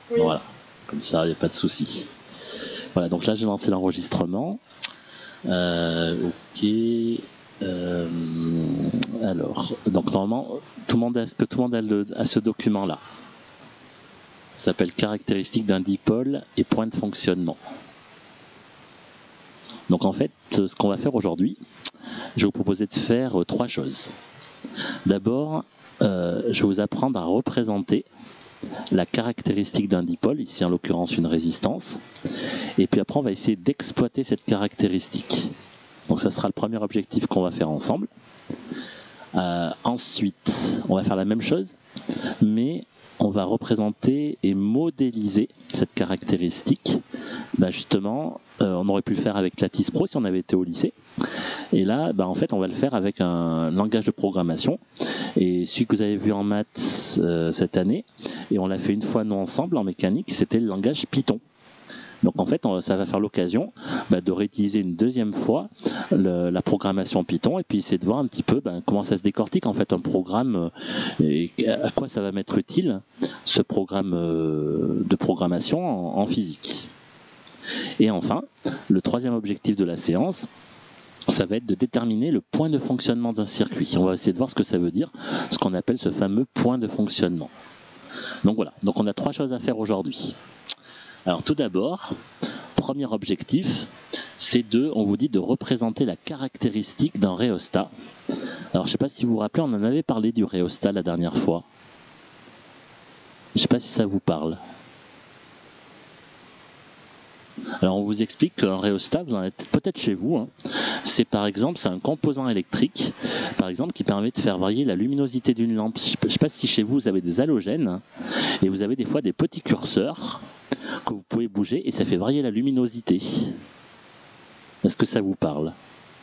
Oui. Voilà, comme ça, il n'y a pas de souci. Voilà, donc là, j'ai lancé l'enregistrement. Ok. Alors, donc normalement, est-ce que tout le monde a ce document-là? Ça s'appelle caractéristiques d'un dipôle et point de fonctionnement. Donc en fait, ce qu'on va faire aujourd'hui, je vais vous proposer de faire trois choses. D'abord, je vais vous apprendre à représenter la caractéristique d'un dipôle, ici en l'occurrence une résistance, et puis après on va essayer d'exploiter cette caractéristique. Donc ça sera le premier objectif qu'on va faire ensemble. Ensuite, on va faire la même chose, mais on va représenter et modéliser cette caractéristique. Justement, on aurait pu le faire avec Lattice Pro si on avait été au lycée. Et là, en fait, on va le faire avec un langage de programmation. Et celui que vous avez vu en maths cette année, et on l'a fait une fois nous ensemble en mécanique, c'était le langage Python. Donc en fait, ça va faire l'occasion de réutiliser une deuxième fois la programmation Python et puis essayer de voir un petit peu comment ça se décortique en fait un programme et à quoi ça va m'être utile ce programme de programmation en physique. Et enfin, le troisième objectif de la séance, ça va être de déterminer le point de fonctionnement d'un circuit. On va essayer de voir ce que ça veut dire, ce qu'on appelle ce fameux point de fonctionnement. Donc voilà, donc on a trois choses à faire aujourd'hui. Alors tout d'abord, premier objectif, c'est on vous dit de représenter la caractéristique d'un rhéostat. Alors je ne sais pas si vous vous rappelez, on en avait parlé du rhéostat la dernière fois. Je ne sais pas si ça vous parle. Alors on vous explique qu'un rhéostat, vous en êtes peut-être chez vous, hein. C'est par exemple, c'est un composant électrique, par exemple, qui permet de faire varier la luminosité d'une lampe. Je ne sais pas si chez vous, vous avez des halogènes, et vous avez des fois des petits curseurs que vous pouvez bouger, et ça fait varier la luminosité. Est-ce que ça vous parle?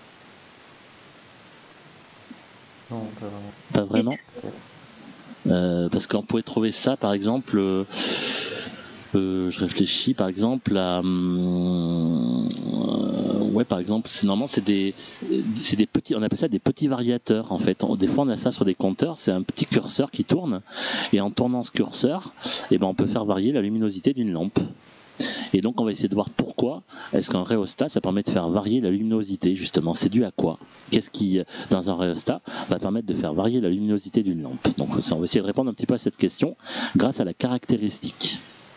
Non, pas vraiment. Pas vraiment. Parce qu'on pourrait trouver ça, par exemple, je réfléchis, par exemple, à... ouais, par exemple, normalement, c'est des petits, on appelle ça des petits variateurs, en fait. Des fois, on a ça sur des compteurs, c'est un petit curseur qui tourne, et en tournant ce curseur, on peut faire varier la luminosité d'une lampe. Et donc on va essayer de voir pourquoi est-ce qu'un rhéostat ça permet de faire varier la luminosité justement. C'est dû à quoi? Qu'est-ce qui dans un rhéostat va permettre de faire varier la luminosité d'une lampe? Donc on va essayer de répondre un petit peu à cette question grâce à la caractéristique.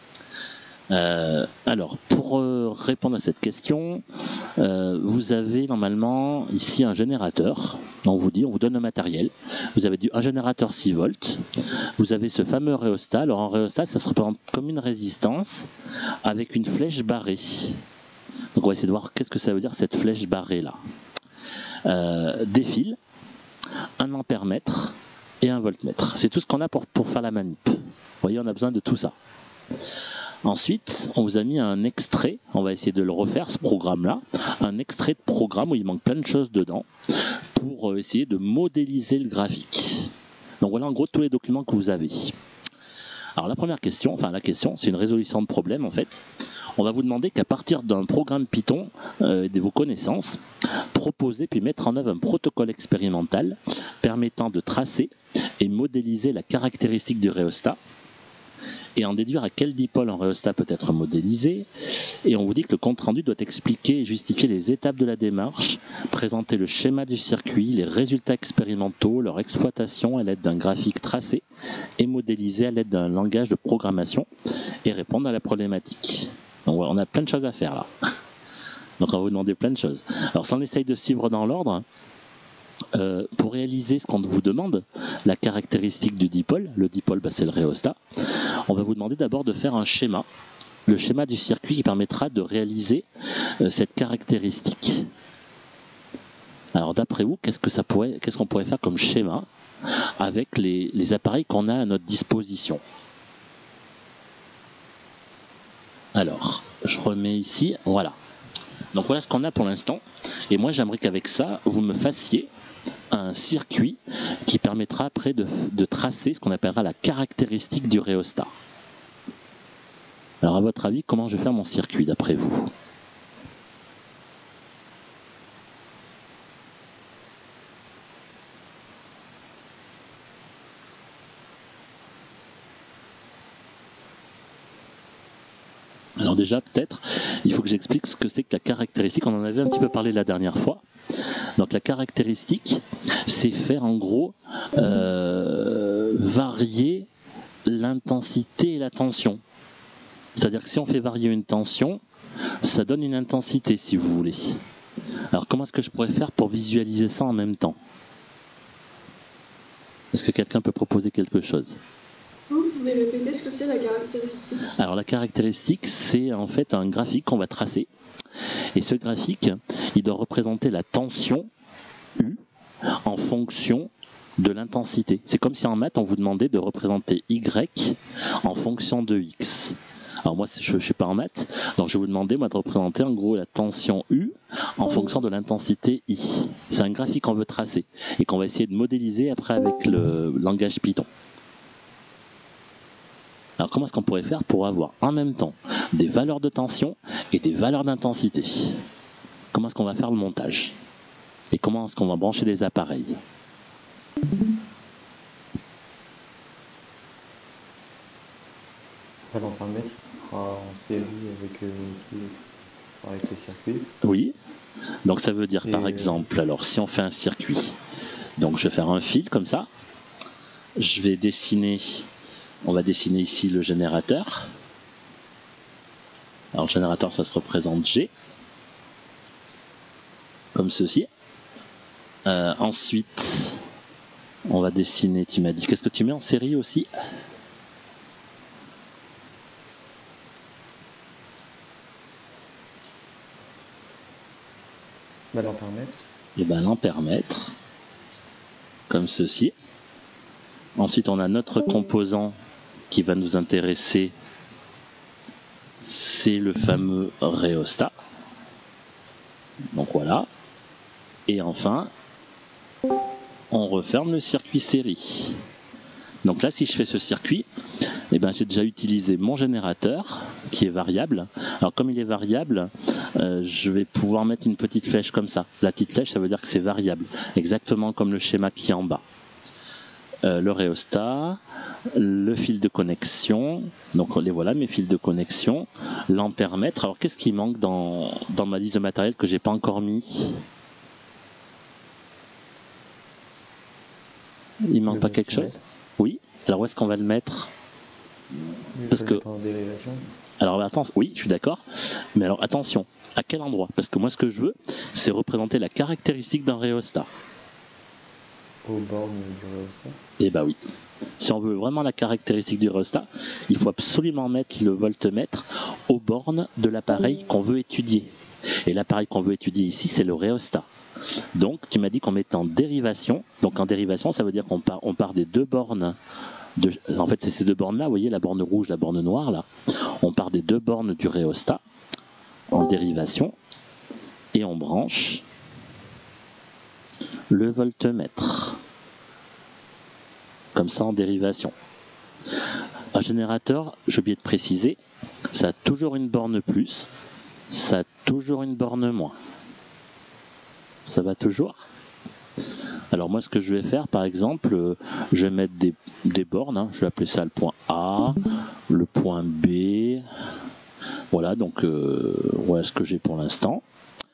Alors pour répondre à cette question, vous avez normalement ici un générateur. On vous donne un matériel. Vous avez un générateur 6 volts. Vous avez ce fameux rhéostat. Alors un rhéostat, ça se représente comme une résistance avec une flèche barrée. Donc on va essayer de voir qu'est-ce que ça veut dire cette flèche barrée là. Des fils, un ampère-mètre et un voltmètre. C'est tout ce qu'on a pour faire la manip. Vous voyez, on a besoin de tout ça. Ensuite, on vous a mis un extrait, on va essayer de le refaire ce programme-là, un extrait de programme où il manque plein de choses dedans pour essayer de modéliser le graphique. Donc voilà en gros tous les documents que vous avez. Alors la première question, c'est une résolution de problème en fait. On va vous demander qu'à partir d'un programme Python de vos connaissances, proposer puis mettre en œuvre un protocole expérimental permettant de tracer et modéliser la caractéristique du rhéostat et en déduire à quel dipôle un rhéostat peut être modélisé. Et on vous dit que le compte-rendu doit expliquer et justifier les étapes de la démarche, présenter le schéma du circuit, les résultats expérimentaux, leur exploitation à l'aide d'un graphique tracé et modélisé à l'aide d'un langage de programmation et répondre à la problématique. Donc on a plein de choses à faire là. Donc on va vous demander plein de choses. Alors si on essaye de suivre dans l'ordre, pour réaliser ce qu'on vous demande, la caractéristique du dipôle, le dipôle c'est le rhéostat, on va vous demander d'abord de faire un schéma, le schéma du circuit qui permettra de réaliser cette caractéristique. Alors d'après vous, qu'est-ce qu'on pourrait faire comme schéma avec les appareils qu'on a à notre disposition? Alors, je remets ici, voilà. Donc voilà ce qu'on a pour l'instant. Et moi j'aimerais qu'avec ça, vous me fassiez un circuit qui permettra après de tracer ce qu'on appellera la caractéristique du rhéostat. Alors à votre avis, comment je vais faire mon circuit d'après vous? Alors déjà, peut-être, il faut que j'explique ce que c'est que la caractéristique. On en avait un petit peu parlé la dernière fois. Donc la caractéristique, c'est faire en gros varier l'intensité et la tension. C'est-à-dire que si on fait varier une tension, ça donne une intensité, si vous voulez. Alors comment est-ce que je pourrais faire pour visualiser ça en même temps? Est-ce que quelqu'un peut proposer quelque chose? Vous pouvez répéter ce que c'est la caractéristique? Alors la caractéristique, c'est en fait un graphique qu'on va tracer. Et ce graphique, il doit représenter la tension U en fonction de l'intensité. C'est comme si en maths, on vous demandait de représenter Y en fonction de X. Alors moi, je ne suis pas en maths, donc je vais vous demander moi, de représenter en gros la tension U en fonction de l'intensité I. C'est un graphique qu'on veut tracer et qu'on va essayer de modéliser après avec le langage Python. Alors comment est-ce qu'on pourrait faire pour avoir en même temps des valeurs de tension et des valeurs d'intensité? Comment est-ce qu'on va faire le montage? Et comment est-ce qu'on va brancher les appareils? L'ampèremètre en série avec les circuits. Oui, donc ça veut dire par exemple, alors si on fait un circuit, donc je vais faire un fil comme ça, je vais dessiner, on va dessiner ici le générateur. Alors le générateur, ça se représente G, comme ceci. Ensuite, on va dessiner, tu m'as dit, qu'est-ce que tu mets en série aussi? L'ampèremètre. Et bien l'ampèremètre, comme ceci. Ensuite, on a notre composant qui va nous intéresser, c'est le fameux rhéostat. Donc voilà. Et enfin, on referme le circuit série. Donc là, si je fais ce circuit, eh ben, j'ai déjà utilisé mon générateur qui est variable. Alors comme il est variable, je vais pouvoir mettre une petite flèche comme ça. La petite flèche, ça veut dire que c'est variable, exactement comme le schéma qui est en bas. Le rhéostat, le fil de connexion, donc les voilà mes fils de connexion, l'ampèremètre. Alors qu'est-ce qui manque dans ma liste de matériel que j'ai pas encore mis? Il manque pas quelque chose? Oui. Alors où est-ce qu'on va le mettre? Parce que en dérivation. Alors attends, oui, je suis d'accord. Mais alors attention, à quel endroit? Parce que moi ce que je veux, c'est représenter la caractéristique d'un rhéostat. Aux bornes du rhéostat? Eh bah oui. Si on veut vraiment la caractéristique du rhéostat, il faut absolument mettre le voltmètre aux bornes de l'appareil qu'on veut étudier. Et l'appareil qu'on veut étudier ici, c'est le rhéostat. Donc tu m'as dit qu'on mettait en dérivation. Donc en dérivation, ça veut dire qu'on part des deux bornes. En fait, c'est ces deux bornes-là, vous voyez, la borne rouge, la borne noire, là. On part des deux bornes du rhéostat en dérivation et on branche le voltmètre. Comme ça en dérivation. Un générateur, j'ai oublié de préciser, ça a toujours une borne plus, ça a toujours une borne moins. Ça va toujours? Alors moi ce que je vais faire par exemple, je vais mettre des bornes, hein. Je vais appeler ça le point A, le point B, voilà donc voilà ce que j'ai pour l'instant.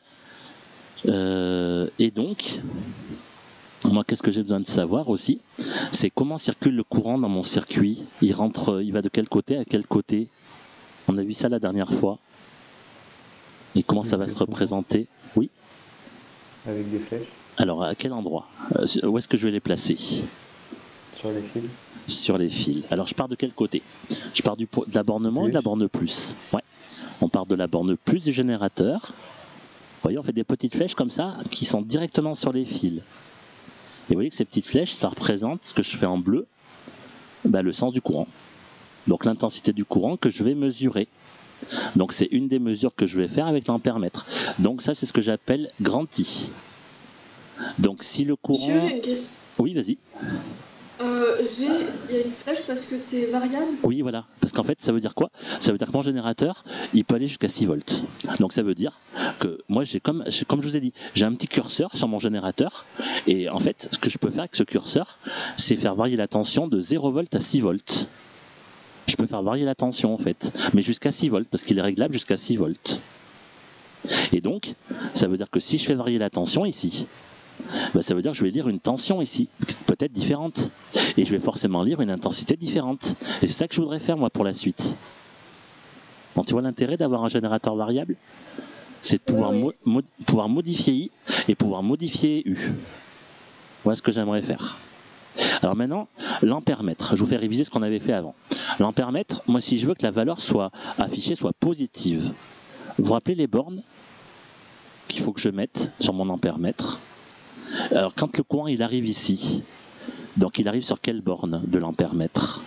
Et donc, moi qu'est-ce que j'ai besoin de savoir aussi, c'est comment circule le courant dans mon circuit. Il va de quel côté à quel côté? On a vu ça la dernière fois. Et comment ça va se représenter? Oui. Avec des flèches. Alors, à quel endroit? Où est-ce que je vais les placer? Sur les fils. Sur les fils. Alors, je pars de quel côté? Je pars de la borne moins ou de la borne plus? Ouais. On part de la borne plus du générateur. Vous voyez, on fait des petites flèches comme ça qui sont directement sur les fils. Et vous voyez que ces petites flèches, ça représente ce que je fais en bleu, le sens du courant. Donc, l'intensité du courant que je vais mesurer. Donc, c'est une des mesures que je vais faire avec l'ampèremètre. Donc, ça, c'est ce que j'appelle grand I. Donc si le courant... Monsieur, j'ai une question. Oui, vas-y. Il y a une flèche parce que c'est variable? Oui, voilà. Parce qu'en fait, ça veut dire quoi? Ça veut dire que mon générateur, il peut aller jusqu'à 6 volts. Donc ça veut dire que moi, comme je vous ai dit, j'ai un petit curseur sur mon générateur. Et en fait, ce que je peux faire avec ce curseur, c'est faire varier la tension de 0 volts à 6 volts. Je peux faire varier la tension en fait, mais jusqu'à 6 volts, parce qu'il est réglable jusqu'à 6 volts. Et donc, ça veut dire que si je fais varier la tension ici, bah, ça veut dire que je vais lire une tension ici, peut-être différente. Et je vais forcément lire une intensité différente. Et c'est ça que je voudrais faire moi pour la suite. Bon, tu vois l'intérêt d'avoir un générateur variable? C'est de pouvoir, pouvoir modifier I et pouvoir modifier U. Voilà ce que j'aimerais faire. Alors maintenant, l'ampèremètre. Je vous fais réviser ce qu'on avait fait avant. L'ampèremètre, moi si je veux que la valeur soit affichée, soit positive, vous vous rappelez les bornes qu'il faut que je mette sur mon ampèremètre? Alors quand le courant il arrive ici, donc il arrive sur quelle borne de l'ampèremètre?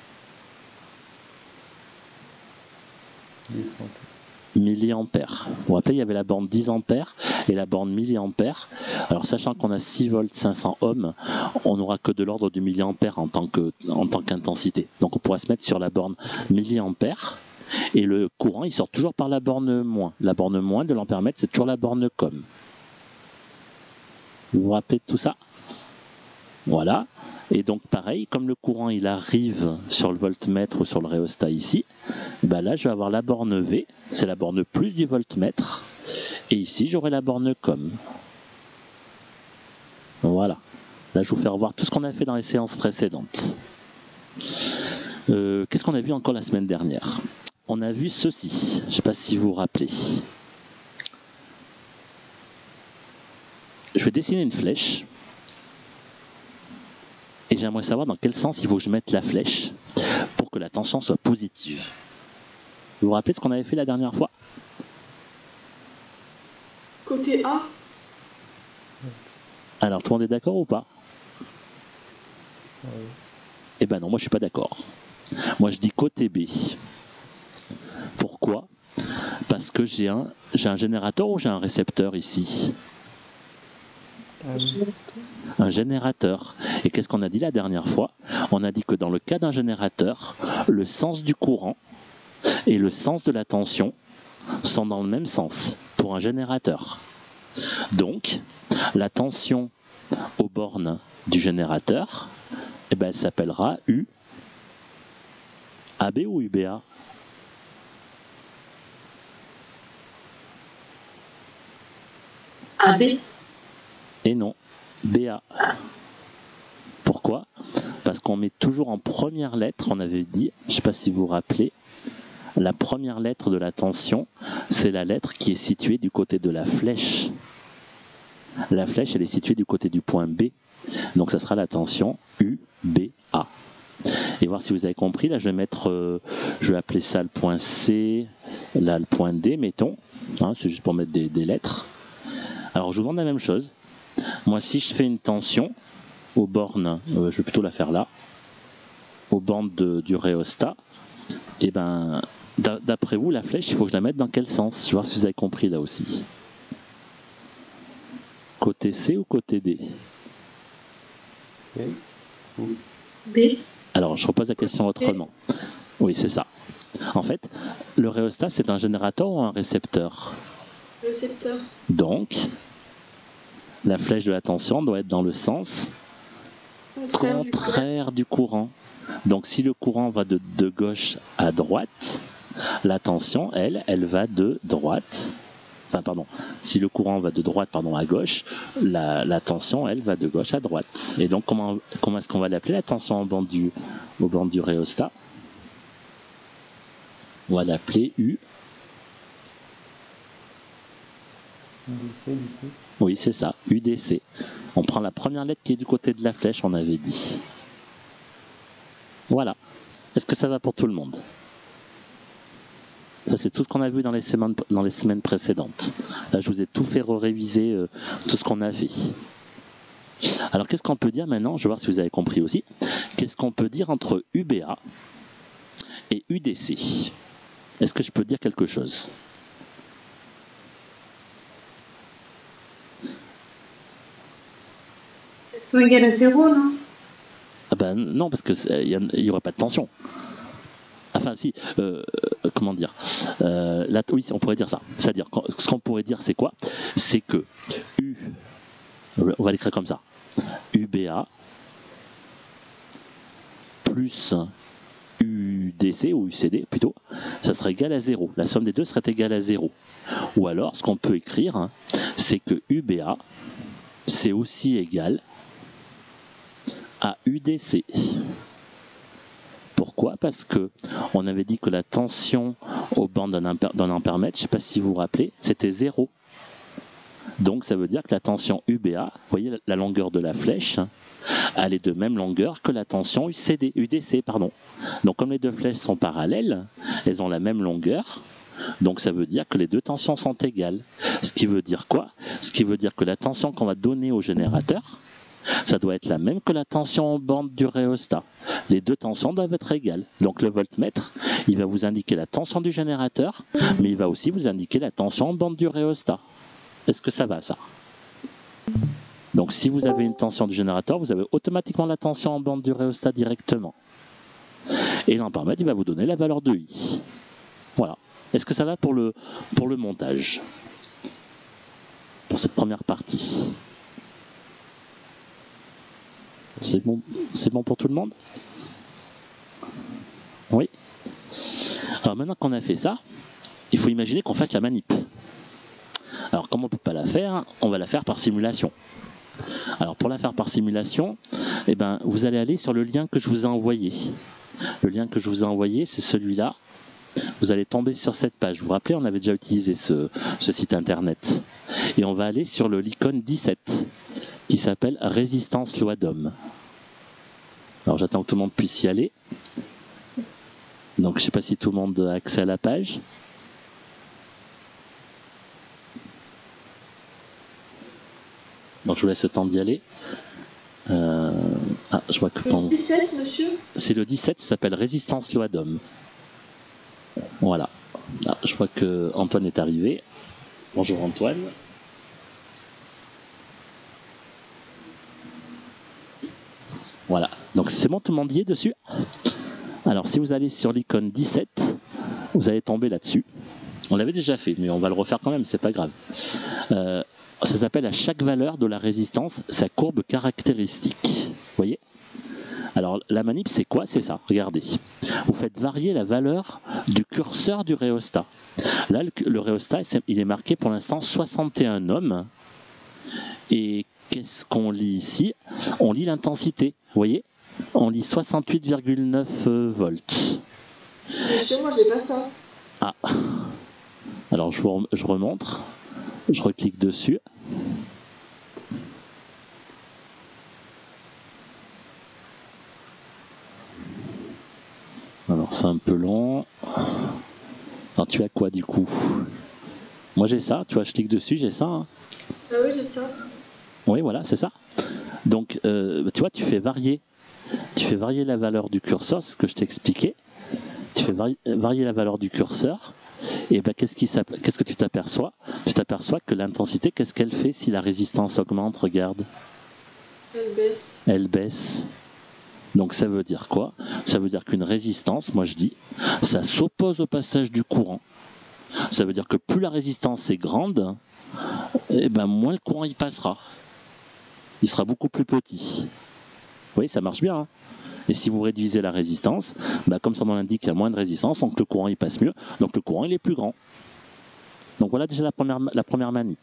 10 ampères. Milliampères. Vous vous rappelez, il y avait la borne 10 ampères et la borne milliampères. Alors sachant qu'on a 6 volts 500 ohms, on n'aura que de l'ordre du milliampère en tant qu'intensité. Donc on pourra se mettre sur la borne milliampères et le courant il sort toujours par la borne moins. La borne moins de l'ampèremètre, c'est toujours la borne com. Vous vous rappelez de tout ça? Voilà. Et donc pareil, comme le courant il arrive sur le voltmètre ou sur le rhéostat ici, bah là je vais avoir la borne V, c'est la borne plus du voltmètre, et ici j'aurai la borne com. Voilà. Là je vous fais revoir tout ce qu'on a fait dans les séances précédentes. Qu'est-ce qu'on a vu encore la semaine dernière? On a vu ceci, je ne sais pas si vous vous rappelez. Je vais dessiner une flèche. Et j'aimerais savoir dans quel sens il faut que je mette la flèche pour que la tension soit positive. Vous vous rappelez de ce qu'on avait fait la dernière fois? Côté A? Alors, tout le monde est d'accord ou pas? Oui. Eh ben non, moi je suis pas d'accord. Moi je dis côté B. Pourquoi? Parce que j'ai un générateur ou j'ai un récepteur ici? Un générateur. Et qu'est-ce qu'on a dit la dernière fois? On a dit que dans le cas d'un générateur, le sens du courant et le sens de la tension sont dans le même sens pour un générateur. Donc, la tension aux bornes du générateur, eh ben, elle s'appellera U, AB ou UBA? AB. Et non, BA. Pourquoi? Parce qu'on met toujours en première lettre, on avait dit, je ne sais pas si vous vous rappelez, la première lettre de la tension, c'est la lettre qui est située du côté de la flèche. La flèche, elle est située du côté du point B. Donc ça sera la tension UBA. Et voir si vous avez compris, là je vais mettre, je vais appeler ça le point C, là le point D, mettons. Hein, c'est juste pour mettre des lettres. Alors je vous demande la même chose. Moi, si je fais une tension aux bornes, je vais plutôt la faire là, aux bornes du rhéostat, et ben, d'après vous, la flèche, il faut que je la mette dans quel sens? Je vais voir si vous avez compris là aussi. Côté C ou côté D? C ou D. Alors, je repose la question autrement. Oui, c'est ça. En fait, le rhéostat, c'est un générateur ou un récepteur? Récepteur. Donc, la flèche de la tension doit être dans le sens contraire du courant. Donc si le courant va de gauche à droite, la tension, elle va de droite. Enfin, pardon. Si le courant va de droite, à gauche, la tension, elle, va de gauche à droite. Et donc, comment est-ce qu'on va l'appeler, la tension au bord du rhéostat? On va l'appeler U. UDC du coup. Oui, c'est ça, UDC. On prend la première lettre qui est du côté de la flèche, on avait dit. Voilà. Est-ce que ça va pour tout le monde? Ça, c'est tout ce qu'on a vu dans les semaines précédentes. Là, je vous ai tout fait réviser, tout ce qu'on a fait. Alors, qu'est-ce qu'on peut dire maintenant? Je vais voir si vous avez compris aussi. Qu'est-ce qu'on peut dire entre UBA et UDC? Est-ce que je peux dire quelque chose? Elles sont égales à 0, non? Ah ben non, parce qu'il n'y aurait pas de tension. Enfin si, comment dire, là, oui, on pourrait dire ça. C'est-à-dire, ce qu'on pourrait dire, c'est quoi? C'est que U, on va l'écrire comme ça, UBA plus UDC UDC ou UCD plutôt, ça serait égal à 0. La somme des deux serait égale à 0. Ou alors, ce qu'on peut écrire, hein, c'est que UBA, c'est aussi égal à UDC. Pourquoi? Parce que on avait dit que la tension aux bandes d'un ampèremètre, je ne sais pas si vous vous rappelez, c'était 0. Donc ça veut dire que la tension UBA, vous voyez la longueur de la flèche, elle est de même longueur que la tension UDC. Donc comme les deux flèches sont parallèles, elles ont la même longueur, donc ça veut dire que les deux tensions sont égales. Ce qui veut dire quoi? Ce qui veut dire que la tension qu'on va donner au générateur, ça doit être la même que la tension aux bandes du rhéostat. Les deux tensions doivent être égales. Donc le voltmètre, il va vous indiquer la tension du générateur, mais il va aussi vous indiquer la tension aux bandes du rhéostat. Est-ce que ça va, ça? Donc si vous avez une tension du générateur, vous avez automatiquement la tension en bande du rhéostat directement. Et l'ampèremètre, il va vous donner la valeur de I. Voilà. Est-ce que ça va pour le montage? Pour cette première partie. C'est bon pour tout le monde? Oui. Alors maintenant qu'on a fait ça, il faut imaginer qu'on fasse la manip. Alors comme on ne peut pas la faire, on va la faire par simulation. Alors pour la faire par simulation, eh ben, vous allez aller sur le lien que je vous ai envoyé. Le lien que je vous ai envoyé, c'est celui-là. Vous allez tomber sur cette page. Vous vous rappelez, on avait déjà utilisé ce site internet. Et on va aller sur l'icône 17, qui s'appelle Résistance loi d'Ohm. Alors j'attends que tout le monde puisse y aller. Donc je ne sais pas si tout le monde a accès à la page. Donc je vous laisse le temps d'y aller. Je vois que Le 17, monsieur? C'est le 17, ça s'appelle Résistance loi d'Ohm. Voilà. Je vois que Antoine est arrivé. Bonjour Antoine. Voilà. Donc c'est bon, tout le monde y est dessus? Alors si vous allez sur l'icône 17, vous allez tomber là-dessus. On l'avait déjà fait, mais on va le refaire quand même, c'est pas grave. Ça s'appelle à chaque valeur de la résistance sa courbe caractéristique. Vous voyez? Alors la manip, c'est quoi? C'est ça, regardez. Vous faites varier la valeur du curseur du rhéostat. Là, le rhéostat, il est marqué pour l'instant 61 ohms. Et qu'est-ce qu'on lit ici? On lit l'intensité, vous voyez? On lit 68,9 volts. Monsieur, moi, j'ai pas ça. Ah. Alors je remontre. Je reclique dessus. Alors c'est un peu long. Alors tu as quoi du coup? Moi j'ai ça, tu vois, je clique dessus, j'ai ça. Hein. Ah oui, j'ai ça. Oui, voilà, c'est ça. Donc tu vois, tu fais varier la valeur du curseur, c'est ce que je t'ai expliqué. Tu fais varier la valeur du curseur. Et ben, qu'est-ce que tu t'aperçois? Tu t'aperçois que l'intensité, qu'est-ce qu'elle fait si la résistance augmente? Regarde. Elle baisse. Elle baisse. Donc ça veut dire quoi? Ça veut dire qu'une résistance, moi je dis, ça s'oppose au passage du courant. Ça veut dire que plus la résistance est grande, et ben moins le courant y passera. Il sera beaucoup plus petit. Vous voyez, ça marche bien. Hein. Et si vous réduisez la résistance, bah comme son nom l'indique, il y a moins de résistance, donc le courant il passe mieux, donc le courant il est plus grand. Donc voilà déjà la première manip.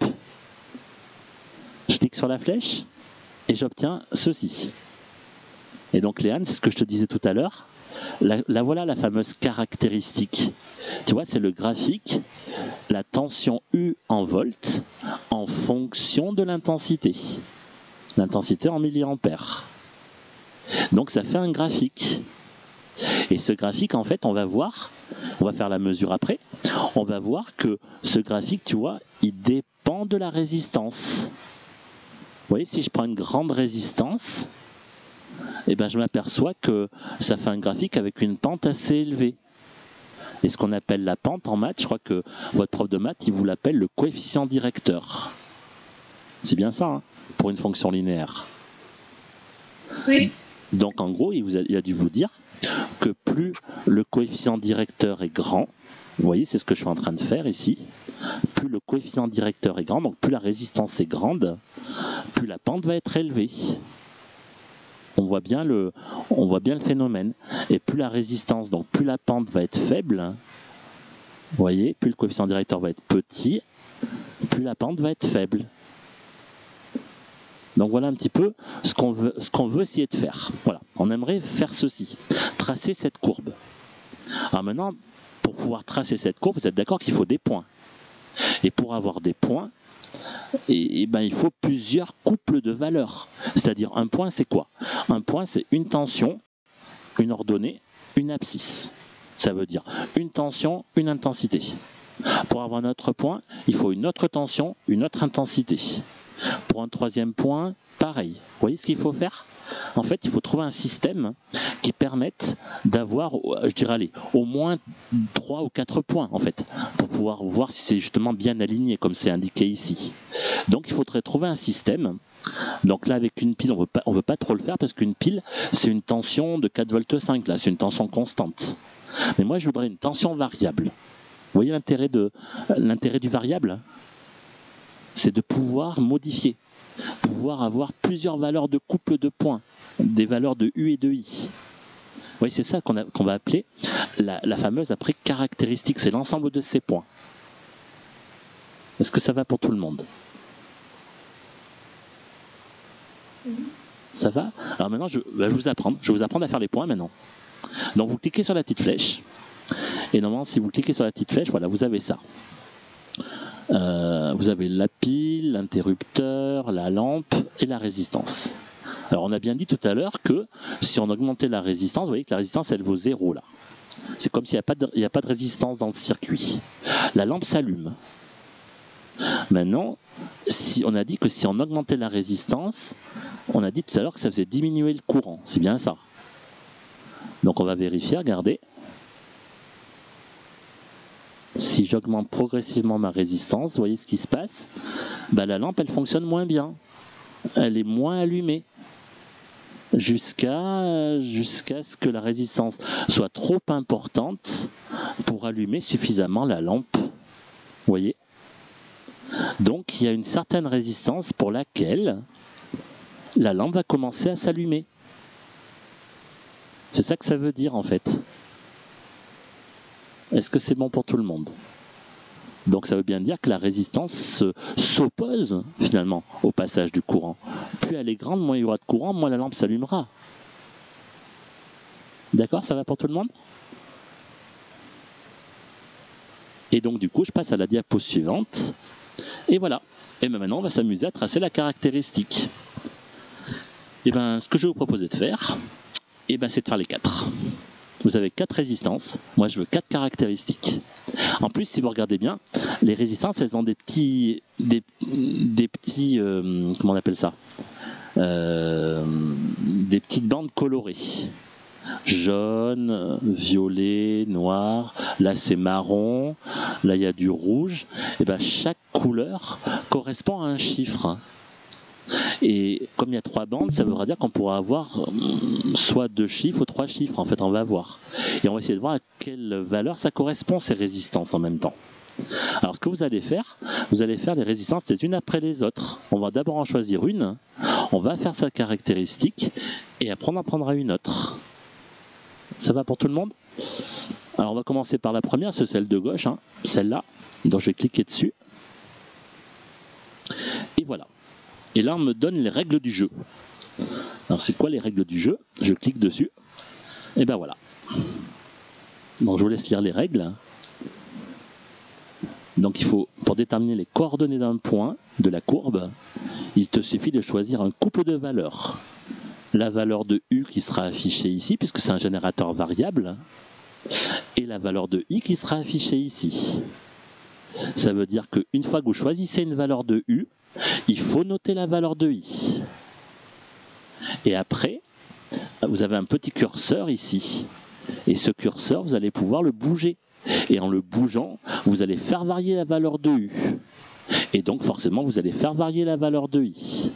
Je clique sur la flèche et j'obtiens ceci. Et donc Léane, c'est ce que je te disais tout à l'heure, voilà la fameuse caractéristique. Tu vois, c'est le graphique, la tension U en volts en fonction de l'intensité. L'intensité en milliampères. Donc ça fait un graphique. Et ce graphique, en fait, on va faire la mesure après, on va voir que ce graphique, tu vois, il dépend de la résistance. Vous voyez, si je prends une grande résistance, eh ben, je m'aperçois que ça fait un graphique avec une pente assez élevée. Et ce qu'on appelle la pente en maths, je crois que votre prof de maths, il vous l'appelle le coefficient directeur. C'est bien ça, hein, pour une fonction linéaire. Oui. Donc en gros, il a dû vous dire que plus le coefficient directeur est grand, vous voyez, c'est ce que je suis en train de faire ici, plus le coefficient directeur est grand, donc plus la résistance est grande, plus la pente va être élevée. on voit bien le phénomène. Et plus la résistance, donc plus la pente va être faible, vous voyez, plus le coefficient directeur va être petit, plus la pente va être faible. Donc voilà un petit peu ce qu'on veut essayer de faire. Voilà, on aimerait faire ceci, tracer cette courbe. Alors maintenant, pour pouvoir tracer cette courbe, vous êtes d'accord qu'il faut des points. Et pour avoir des points, il faut plusieurs couples de valeurs. C'est-à-dire un point, c'est quoi? Un point, c'est une tension, une ordonnée, une abscisse. Ça veut dire une tension, une intensité. Pour avoir un autre point, il faut une autre tension, une autre intensité. Pour un troisième point, pareil. Vous voyez ce qu'il faut faire? En fait, il faut trouver un système qui permette d'avoir, je dirais, allez, au moins 3 ou 4 points, en fait, pour pouvoir voir si c'est justement bien aligné, comme c'est indiqué ici. Donc, il faudrait trouver un système. Donc là, avec une pile, on veut pas trop le faire, parce qu'une pile, c'est une tension de 4,5 volts, là, c'est une tension constante. Mais moi, je voudrais une tension variable. Vous voyez l'intérêt du variable? C'est de pouvoir modifier, pouvoir avoir plusieurs valeurs de couple de points, des valeurs de U et de I. Oui, c'est ça qu'on va appeler la fameuse après caractéristique, c'est l'ensemble de ces points. Est-ce que ça va pour tout le monde? Ça va? Alors maintenant, je vais vous apprendre à faire les points maintenant. Donc vous cliquez sur la petite flèche, et normalement si vous cliquez sur la petite flèche, voilà, vous avez ça. Vous avez la pile, l'interrupteur, la lampe et la résistance. Alors on a bien dit tout à l'heure que si on augmentait la résistance, vous voyez que la résistance elle vaut 0 là. C'est comme s'il n'y a pas de résistance dans le circuit. La lampe s'allume. Maintenant, on a dit que si on augmentait la résistance, on a dit tout à l'heure que ça faisait diminuer le courant. C'est bien ça. Donc on va vérifier, regardez. Si j'augmente progressivement ma résistance, vous voyez ce qui se passe? La lampe, elle fonctionne moins bien. Elle est moins allumée. Jusqu'à ce que la résistance soit trop importante pour allumer suffisamment la lampe. Vous voyez? Donc, il y a une certaine résistance pour laquelle la lampe va commencer à s'allumer. C'est ça que ça veut dire, en fait. Est-ce que c'est bon pour tout le monde? Donc ça veut bien dire que la résistance s'oppose finalement au passage du courant. Plus elle est grande, moins il y aura de courant, moins la lampe s'allumera. D'accord? Ça va pour tout le monde? Et donc du coup, je passe à la diapo suivante. Et voilà. Et maintenant, on va s'amuser à tracer la caractéristique. Et ce que je vais vous proposer de faire, c'est de faire les 4. Vous avez 4 résistances. Moi, je veux 4 caractéristiques. En plus, si vous regardez bien, les résistances, elles ont des petits comment on appelle ça? Des petites bandes colorées. Jaune, violet, noir. Là, c'est marron. Là, il y a du rouge. Et chaque couleur correspond à un chiffre. Et comme il y a 3 bandes, ça voudra dire qu'on pourra avoir soit 2 chiffres ou 3 chiffres. En fait, on va voir. Et on va essayer de voir à quelle valeur ça correspond, ces résistances en même temps. Alors, ce que vous allez faire les résistances les unes après les autres. On va d'abord en choisir une. On va faire sa caractéristique. Et après, on en prendra une autre. Ça va pour tout le monde? Alors, on va commencer par la première, c'est celle de gauche. Celle-là. Donc, je vais cliquer dessus. Et voilà. Et là, on me donne les règles du jeu. Alors, c'est quoi les règles du jeu? Je clique dessus. Et voilà. Donc, je vous laisse lire les règles. Donc, il faut, pour déterminer les coordonnées d'un point de la courbe, il te suffit de choisir un couple de valeurs. La valeur de U qui sera affichée ici, puisque c'est un générateur variable, et la valeur de I qui sera affichée ici. Ça veut dire qu'une fois que vous choisissez une valeur de U, il faut noter la valeur de I. Et après, vous avez un petit curseur ici. Et ce curseur, vous allez pouvoir le bouger. Et en le bougeant, vous allez faire varier la valeur de U. Et donc, forcément, vous allez faire varier la valeur de I.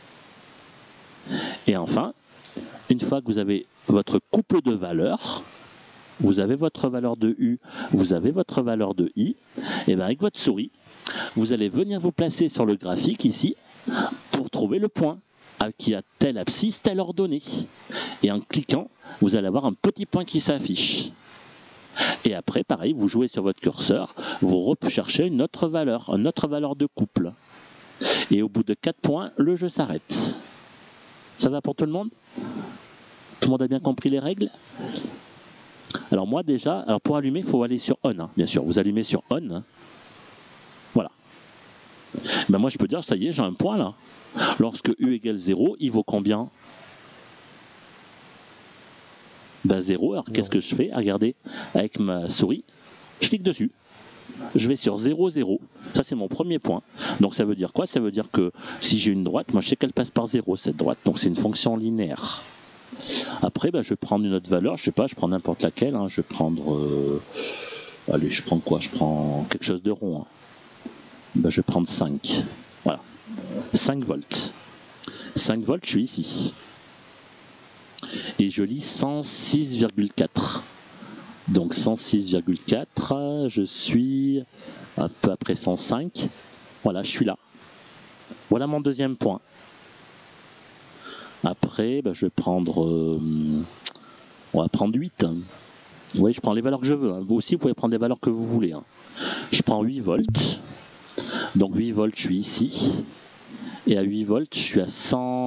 Et enfin, une fois que vous avez votre couple de valeurs, vous avez votre valeur de U, vous avez votre valeur de I, et avec votre souris, vous allez venir vous placer sur le graphique ici pour trouver le point qui a telle abscisse, telle ordonnée. Et en cliquant, vous allez avoir un petit point qui s'affiche. Et après, pareil, vous jouez sur votre curseur, vous recherchez une autre valeur de couple. Et au bout de 4 points, le jeu s'arrête. Ça va pour tout le monde? Tout le monde a bien compris les règles? Alors moi déjà, alors pour allumer, il faut aller sur On, hein, bien sûr. Vous allumez sur On. Hein. Voilà. Ben moi je peux dire, ça y est, j'ai un point là. Lorsque U égale 0, il vaut combien? Ben 0. Alors qu'est-ce que je fais? Regardez, avec ma souris, je clique dessus. Je vais sur 0, 0. Ça, c'est mon premier point. Donc, ça veut dire quoi? Ça veut dire que si j'ai une droite, moi, je sais qu'elle passe par 0, cette droite. Donc, c'est une fonction linéaire. Après, ben, je vais prendre une autre valeur. Je sais pas, je prends n'importe laquelle. Hein. Je vais prendre... allez, je prends quoi? Je prends quelque chose de rond. Hein. Ben, je vais prendre 5. Voilà. 5 volts. 5 volts, je suis ici. Et je lis 106,4. Donc 106,4, je suis un peu après 105. Voilà, je suis là. Voilà mon deuxième point. Après, ben, je vais prendre... on va prendre 8. Oui, je prends les valeurs que je veux. Hein. Vous aussi, vous pouvez prendre les valeurs que vous voulez. Hein. Je prends 8 volts. Donc 8 volts, je suis ici. Et à 8 volts, je suis à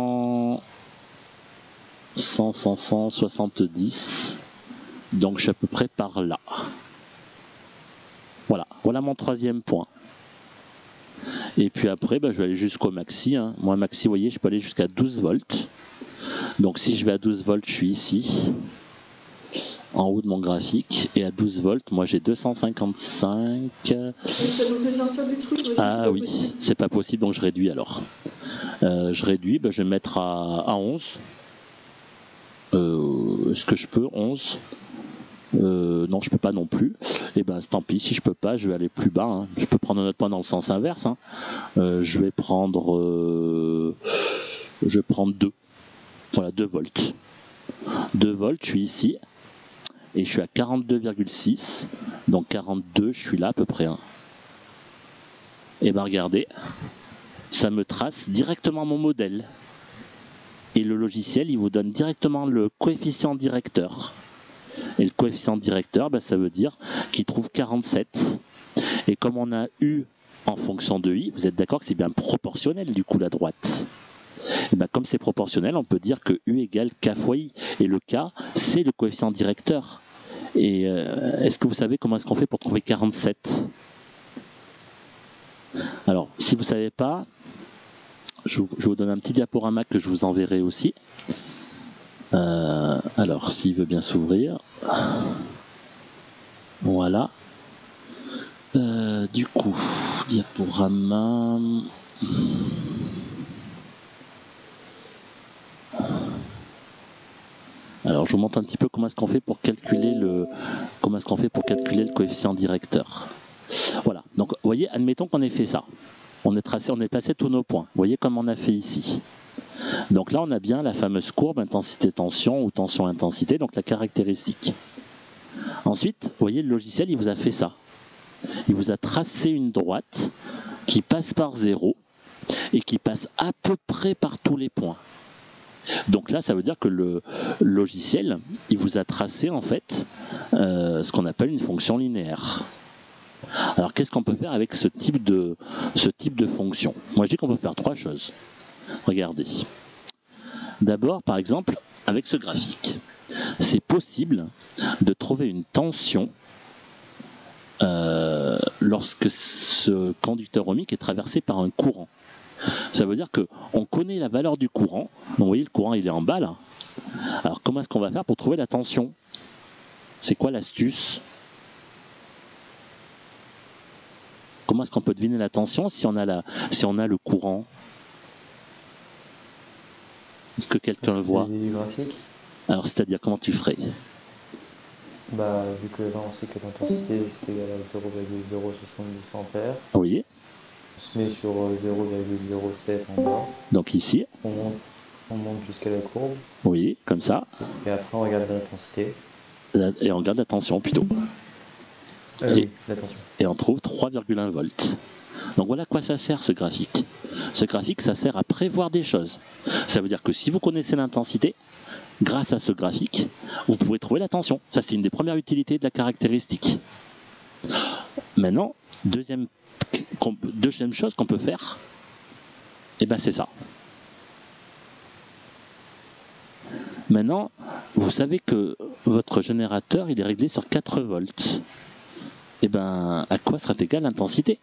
170. Donc je suis à peu près par là. Voilà, voilà mon troisième point. Et puis après, ben, je vais aller jusqu'au maxi. Hein. Moi, maxi, vous voyez, je peux aller jusqu'à 12 volts. Donc si je vais à 12 volts, je suis ici, en haut de mon graphique. Et à 12 volts, moi j'ai 255. Ça nous fait sortir du truc aussi. Ah oui, c'est pas possible, donc je réduis alors. Je réduis, ben, je vais mettre à 11. Est-ce que je peux 11? Non, je peux pas non plus. Et ben tant pis, si je peux pas, je vais aller plus bas. Hein. Je peux prendre un autre point dans le sens inverse. Hein. Je vais prendre 2. Voilà, 2 volts. 2 volts, je suis ici. Et je suis à 42,6. Donc 42, je suis là à peu près. Hein. Et ben regardez, ça me trace directement mon modèle. Et le logiciel, il vous donne directement le coefficient directeur. Et le coefficient directeur, ben, ça veut dire qu'il trouve 47. Et comme on a U en fonction de I, vous êtes d'accord que c'est bien proportionnel du coup la droite. Et ben, comme c'est proportionnel, on peut dire que U égale K fois I. Et le K, c'est le coefficient directeur. Et est-ce que vous savez comment est-ce qu'on fait pour trouver 47? Alors, si vous ne savez pas, je vous donne un petit diaporama que je vous enverrai aussi. Alors, s'il veut bien s'ouvrir. Voilà. Du coup, diaporama. Alors, je vous montre un petit peu comment est-ce qu'on fait pour calculer le coefficient directeur. Voilà. Donc, vous voyez, admettons qu'on ait fait ça. On est passé tous nos points. Vous voyez comme on a fait ici. Donc là, on a bien la fameuse courbe intensité-tension ou tension-intensité, donc la caractéristique. Ensuite, vous voyez, le logiciel, il vous a fait ça. Il vous a tracé une droite qui passe par 0 et qui passe à peu près par tous les points. Donc là, ça veut dire que le logiciel, il vous a tracé en fait ce qu'on appelle une fonction linéaire. Alors qu'est-ce qu'on peut faire avec ce type de fonction? Moi, je dis qu'on peut faire 3 choses. Regardez. D'abord, par exemple, avec ce graphique, c'est possible de trouver une tension lorsque ce conducteur ohmique est traversé par un courant. Ça veut dire qu'on connaît la valeur du courant. Donc, vous voyez, le courant, il est en bas, là. Alors, comment est-ce qu'on va faire pour trouver la tension? C'est quoi l'astuce? Comment est-ce qu'on peut deviner la tension si on a le courant? Est-ce que quelqu'un le voit? Alors, c'est-à-dire, comment tu ferais? Bah, vu que là, on sait que l'intensité, c'est égal à 0,070 ampères. Oui. On se met sur 0,07 en bas. Donc ici. On monte jusqu'à la courbe. Oui, comme ça. Et après, on regarde l'intensité. Et on regarde la tension plutôt. Oui, la tension. Et on trouve 3,1 volts. Donc voilà à quoi ça sert ce graphique. Ce graphique, ça sert à prévoir des choses. Ça veut dire que si vous connaissez l'intensité, grâce à ce graphique, vous pouvez trouver la tension. Ça, c'est une des premières utilités de la caractéristique. Maintenant, deuxième chose qu'on peut faire, et ben c'est ça. Maintenant, vous savez que votre générateur, il est réglé sur 4 volts. Et ben, à quoi sera égale l'intensité?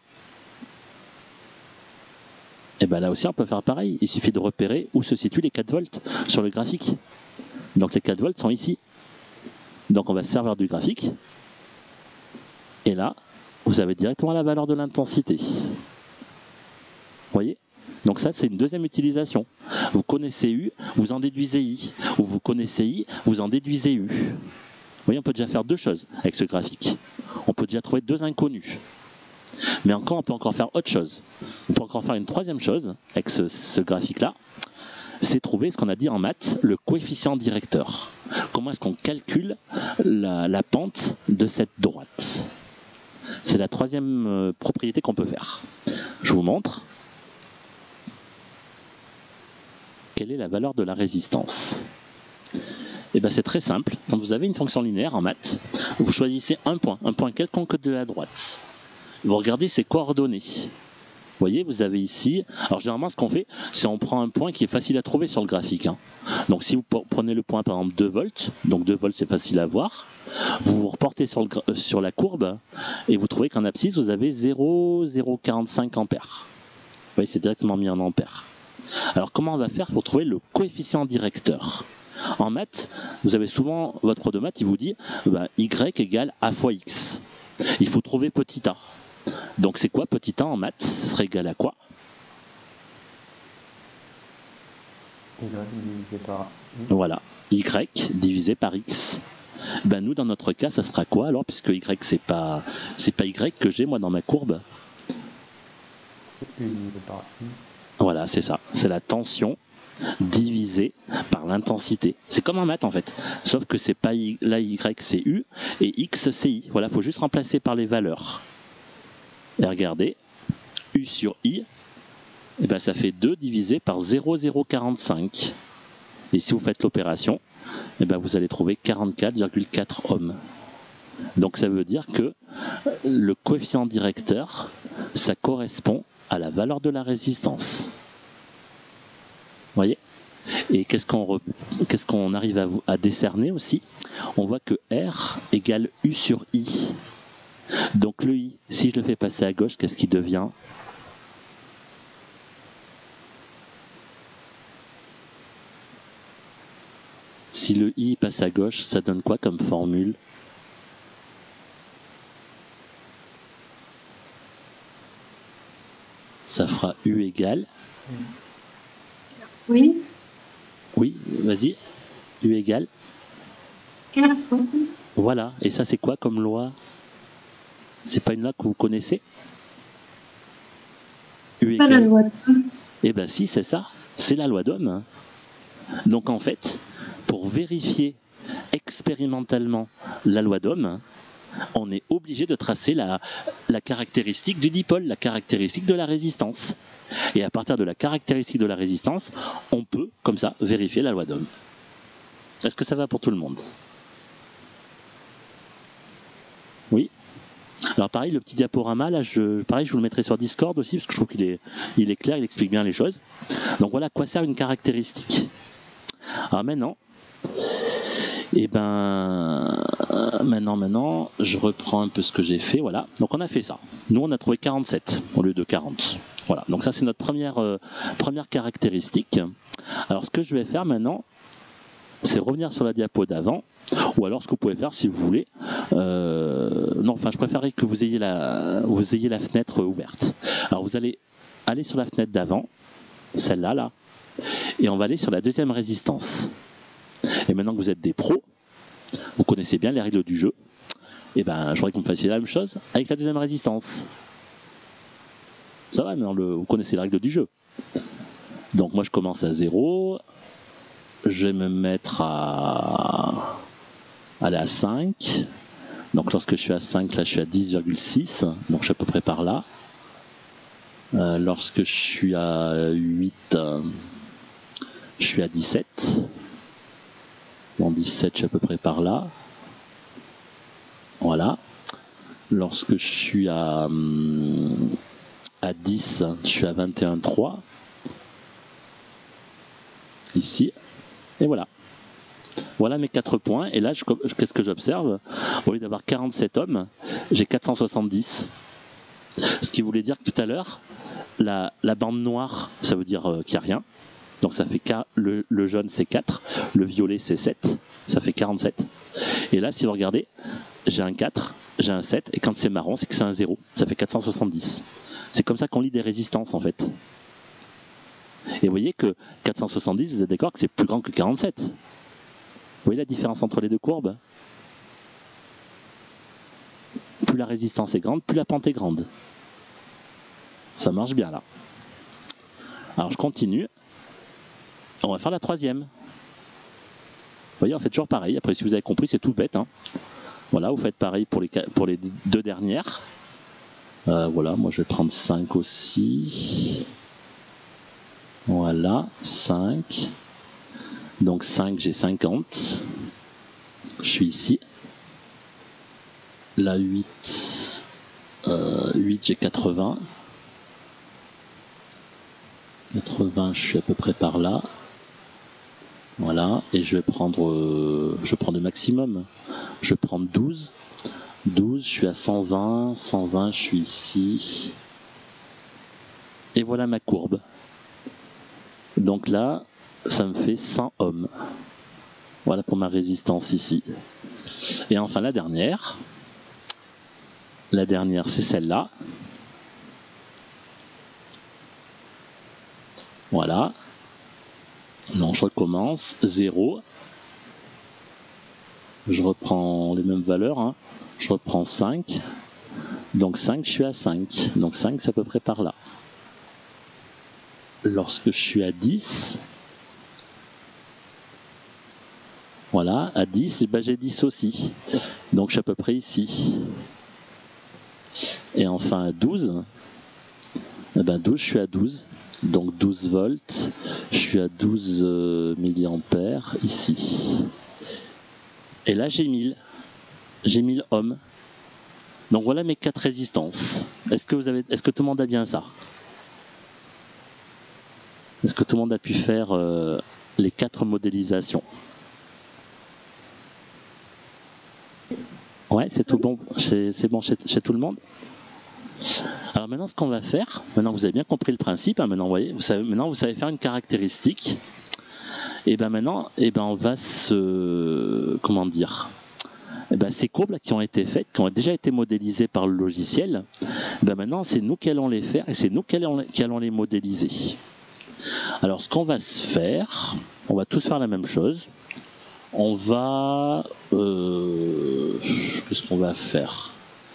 Et ben là aussi, on peut faire pareil. Il suffit de repérer où se situent les 4 volts sur le graphique. Donc les 4 volts sont ici. Donc on va se servir du graphique. Et là, vous avez directement la valeur de l'intensité. Vous voyez? Donc ça, c'est une deuxième utilisation. Vous connaissez U, vous en déduisez I. Ou vous connaissez I, vous en déduisez U. Vous voyez, on peut déjà faire 2 choses avec ce graphique. On peut déjà trouver 2 inconnus. Mais encore, on peut encore faire autre chose. On peut encore faire une 3e chose avec ce graphique-là. C'est trouver ce qu'on a dit en maths, le coefficient directeur. Comment est-ce qu'on calcule la pente de cette droite? C'est la 3e propriété qu'on peut faire. Je vous montre. Quelle est la valeur de la résistance? Et bien c'est très simple. Quand vous avez une fonction linéaire en maths, vous choisissez un point quelconque de la droite. Vous regardez ses coordonnées. Vous voyez, vous avez ici... Alors généralement, ce qu'on fait, c'est on prend un point qui est facile à trouver sur le graphique. Donc si vous prenez le point, par exemple, 2 volts, donc 2 volts, c'est facile à voir, vous vous reportez sur la courbe et vous trouvez qu'en abscisse, vous avez 0,045 ampères. Vous voyez, c'est directement mis en ampères. Alors comment on va faire pour trouver le coefficient directeur? En maths, vous avez souvent, votre prof de maths, il vous dit y égale a fois x. Il faut trouver petit a. Donc c'est quoi petit a en maths? Ce serait égal à quoi? Y divisé par I. Voilà, y divisé par x. Ben nous, dans notre cas, ça sera quoi alors? Puisque y, c'est pas y que j'ai moi dans ma courbe. U divisé par I. Voilà, c'est ça. C'est la tension divisée par l'intensité. C'est comme en maths en fait. Sauf que c'est pas y, là y c'est U et x c'est I. Voilà, il faut juste remplacer par les valeurs. Et regardez, U sur I, et ben ça fait 2 divisé par 0,045. Et si vous faites l'opération, et ben vous allez trouver 44,4 ohms. Donc ça veut dire que le coefficient directeur, ça correspond à la valeur de la résistance. Vous voyez? Et qu'est-ce qu'on arrive à décerner aussi? On voit que R égale U sur I. Donc le I, si je le fais passer à gauche, qu'est-ce qu'il devient? Si le I passe à gauche, ça donne quoi comme formule? Ça fera U égale... Oui. Oui, vas-y. U égale... Voilà. Et ça, c'est quoi comme loi? C'est pas une loi que vous connaissez? U Pas la égale... loi. Eh ben si, c'est ça. C'est la loi d'Ohm. Donc en fait, pour vérifier expérimentalement la loi d'Ohm, on est obligé de tracer la caractéristique du dipôle, la caractéristique de la résistance. Et à partir de la caractéristique de la résistance, on peut, comme ça, vérifier la loi d'Ohm. Est-ce que ça va pour tout le monde? Oui? Alors pareil, le petit diaporama, là, pareil, je vous le mettrai sur Discord aussi, parce que je trouve qu'il est clair, il explique bien les choses. Donc voilà à quoi sert une caractéristique. Alors maintenant, maintenant, je reprends un peu ce que j'ai fait, voilà. Donc on a fait ça. Nous, on a trouvé 47 au lieu de 40. Voilà, donc ça c'est notre première caractéristique. Alors ce que je vais faire maintenant, c'est revenir sur la diapo d'avant, ou alors ce que vous pouvez faire si vous voulez, je préférerais que vous ayez la fenêtre ouverte. Alors vous allez aller sur la fenêtre d'avant, celle-là, là, et on va aller sur la deuxième résistance. Et maintenant que vous êtes des pros, vous connaissez bien les règles du jeu, et je voudrais que vous fassiez la même chose avec la deuxième résistance. Ça va, maintenant vous connaissez les règles du jeu. Donc moi je commence à 0, je vais me mettre à aller à 5. Donc lorsque je suis à 5, là je suis à 10,6, donc je suis à peu près par là. Lorsque je suis à 8, je suis à 17. Bon, 17, je suis à peu près par là. Voilà. Lorsque je suis à 10, je suis à 21,3. Ici. Et voilà. Voilà mes 4 points. Et là, qu'est-ce que j'observe? Au lieu d'avoir 47 hommes, j'ai 470. Ce qui voulait dire que tout à l'heure, la bande noire, ça veut dire qu'il n'y a rien. Donc ça fait le jaune c'est 4, le violet c'est 7, ça fait 47. Et là, si vous regardez, j'ai un 4, j'ai un 7, et quand c'est marron, c'est que c'est un 0. Ça fait 470. C'est comme ça qu'on lit des résistances en fait. Et vous voyez que 470, vous êtes d'accord que c'est plus grand que 47. Vous voyez la différence entre les deux courbes? Plus la résistance est grande, plus la pente est grande. Ça marche bien là. Alors je continue. On va faire la troisième. Vous voyez, on fait toujours pareil. Après, si vous avez compris, c'est tout bête. Hein. Voilà, vous faites pareil pour les 2 dernières. Voilà, moi je vais prendre 5 aussi. Voilà, 5. Donc 5, j'ai 50. Je suis ici. Là, 8. 8, j'ai 80. 80, je suis à peu près par là. Voilà, et je vais prendre le maximum. Je vais prendre 12. 12, je suis à 120. 120, je suis ici. Et voilà ma courbe. Donc là, ça me fait 100 ohms. Voilà pour ma résistance ici. Et enfin la dernière. La dernière, c'est celle-là. Voilà. Non, je recommence. 0. Je reprends les mêmes valeurs. Hein. Je reprends 5. Donc 5, je suis à 5. Donc 5, c'est à peu près par là. Lorsque je suis à 10, voilà, à 10, ben j'ai 10 aussi. Donc je suis à peu près ici. Et enfin à 12, eh ben 12, je suis à 12. Donc 12 volts, je suis à 12 milliampères ici. Et là j'ai 1000. J'ai 1000 ohms. Donc voilà mes 4 résistances. Est-ce que tout le monde a bien ça? Est-ce que tout le monde a pu faire les 4 modélisations? Ouais, c'est tout bon. C'est bon chez tout le monde? Alors maintenant, ce qu'on va faire, maintenant que vous avez bien compris le principe, hein, maintenant, vous savez faire une caractéristique. Et ben maintenant, on va comment dire, ces courbes là qui ont été faites, qui ont déjà été modélisées par le logiciel, maintenant c'est nous qui allons les faire et c'est nous qui allons les modéliser. Alors ce qu'on va se faire, on va tous faire la même chose. On va... qu'est-ce qu'on va faire?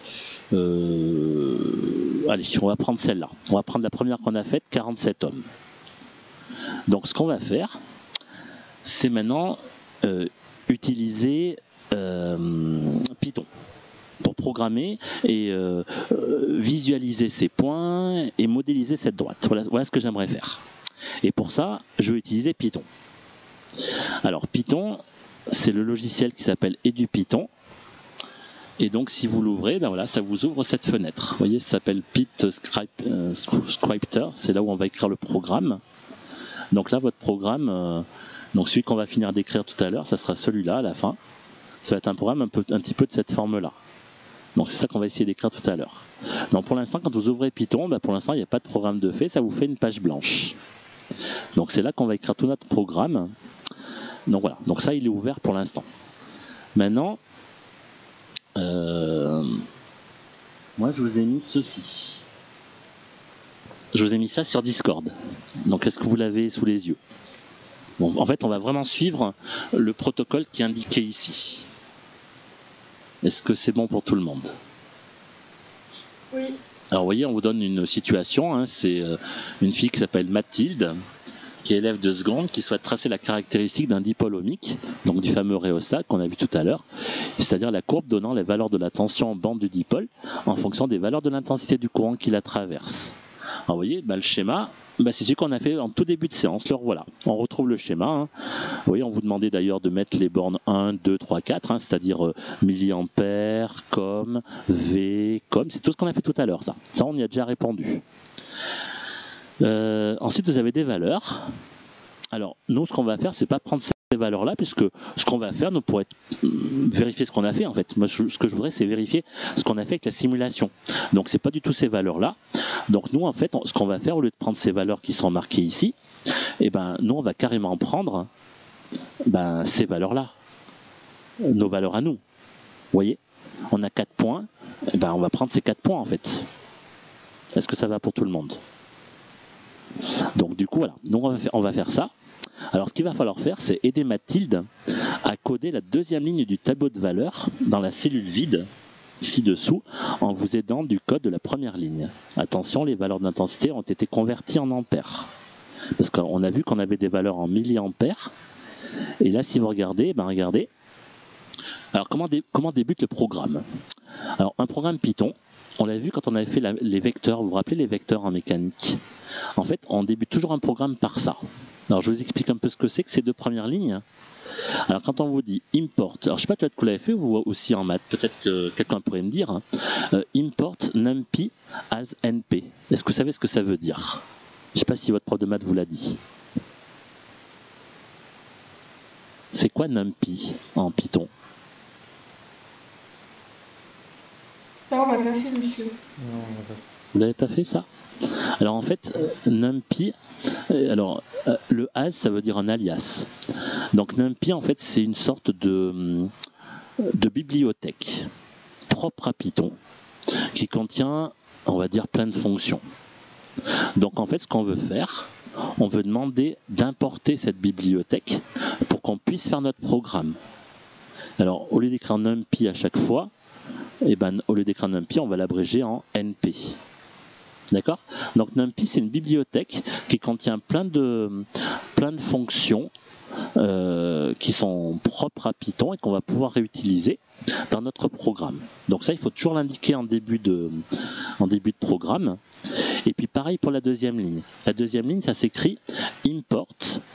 Allez, on va prendre celle-là. On va prendre la première qu'on a faite, 47 ohms. Donc ce qu'on va faire, c'est maintenant utiliser Python pour programmer et visualiser ces points et modéliser cette droite. Voilà ce que j'aimerais faire. Et pour ça, je vais utiliser Python. Alors Python, c'est le logiciel qui s'appelle EduPython. Et donc si vous l'ouvrez, voilà, ça vous ouvre cette fenêtre. Vous voyez, ça s'appelle PyScripter, c'est là où on va écrire le programme. Donc là, votre programme, donc celui qu'on va finir d'écrire tout à l'heure, ça sera celui-là à la fin. Ça va être un programme un petit peu de cette forme-là. Donc c'est ça qu'on va essayer d'écrire tout à l'heure. Donc pour l'instant, quand vous ouvrez Python, pour l'instant, il n'y a pas de programme de fait, ça vous fait une page blanche. Donc c'est là qu'on va écrire tout notre programme. Donc voilà, donc ça il est ouvert pour l'instant. Maintenant, moi je vous ai mis ceci. Je vous ai mis ça sur Discord. Donc est-ce que vous l'avez sous les yeux? Bon, en fait, on va vraiment suivre le protocole qui est indiqué ici. Est-ce que c'est bon pour tout le monde? Oui. Alors vous voyez, on vous donne une situation, hein, c'est une fille qui s'appelle Mathilde, qui est élève de seconde, qui souhaite tracer la caractéristique d'un dipôle ohmique, donc du fameux rhéostat qu'on a vu tout à l'heure, c'est-à-dire la courbe donnant les valeurs de la tension en bande du dipôle en fonction des valeurs de l'intensité du courant qui la traverse. Alors, vous voyez, le schéma, c'est ce qu'on a fait en tout début de séance. Le voilà. On retrouve le schéma. Hein. Vous voyez, on vous demandait d'ailleurs de mettre les bornes 1, 2, 3, 4, hein, c'est-à-dire milliampères, com, V, com. C'est tout ce qu'on a fait tout à l'heure, ça. Ça, on y a déjà répondu. Ensuite, vous avez des valeurs. Alors, nous, ce qu'on va faire, c'est pas prendre ces valeurs-là, puisque ce qu'on va faire, nous, pour vérifier ce qu'on a fait, en fait. Moi, ce que je voudrais, c'est vérifier ce qu'on a fait avec la simulation. Donc, c'est pas du tout ces valeurs-là. Donc, nous, en fait, ce qu'on va faire, au lieu de prendre ces valeurs qui sont marquées ici, nous, on va carrément prendre ces valeurs-là. Nos valeurs à nous. Vous voyez ? On a 4 points. On va prendre ces 4 points, en fait. Est-ce que ça va pour tout le monde ? Donc du coup voilà, donc on va faire ça. Alors ce qu'il va falloir faire, c'est aider Mathilde à coder la deuxième ligne du tableau de valeurs dans la cellule vide ci-dessous en vous aidant du code de la première ligne. Attention, les valeurs d'intensité ont été converties en ampères. Parce qu'on a vu qu'on avait des valeurs en milliampères. Et là, si vous regardez, regardez. Alors comment débute le programme ? Alors un programme Python, on l'a vu quand on avait fait les vecteurs. Vous vous rappelez les vecteurs en mécanique ? En fait, on débute toujours un programme par ça. Alors, je vous explique un peu ce que c'est que ces 2 premières lignes. Alors, quand on vous dit import, alors je ne sais pas peut-être que vous l'avez fait ou aussi en maths, peut-être que quelqu'un pourrait me dire, import numpy as np. Est-ce que vous savez ce que ça veut dire ? Je ne sais pas si votre prof de maths vous l'a dit. C'est quoi numpy en Python ? Ça, on l'a pas fait, monsieur. Non, on n'a pas fait. Vous l'avez pas fait ça ? Alors en fait, numpy, le as ça veut dire un alias. Donc numpy en fait c'est une sorte de bibliothèque propre à Python qui contient, on va dire, plein de fonctions. Donc en fait ce qu'on veut faire, on veut demander d'importer cette bibliothèque pour qu'on puisse faire notre programme. Alors au lieu d'écrire numpy à chaque fois, au lieu d'écrire numpy, on va l'abréger en np. D'accord ? Donc numpy, c'est une bibliothèque qui contient plein de fonctions qui sont propres à Python et qu'on va pouvoir réutiliser dans notre programme. Donc ça, il faut toujours l'indiquer en début de programme. Et puis pareil pour la deuxième ligne. La deuxième ligne, ça s'écrit import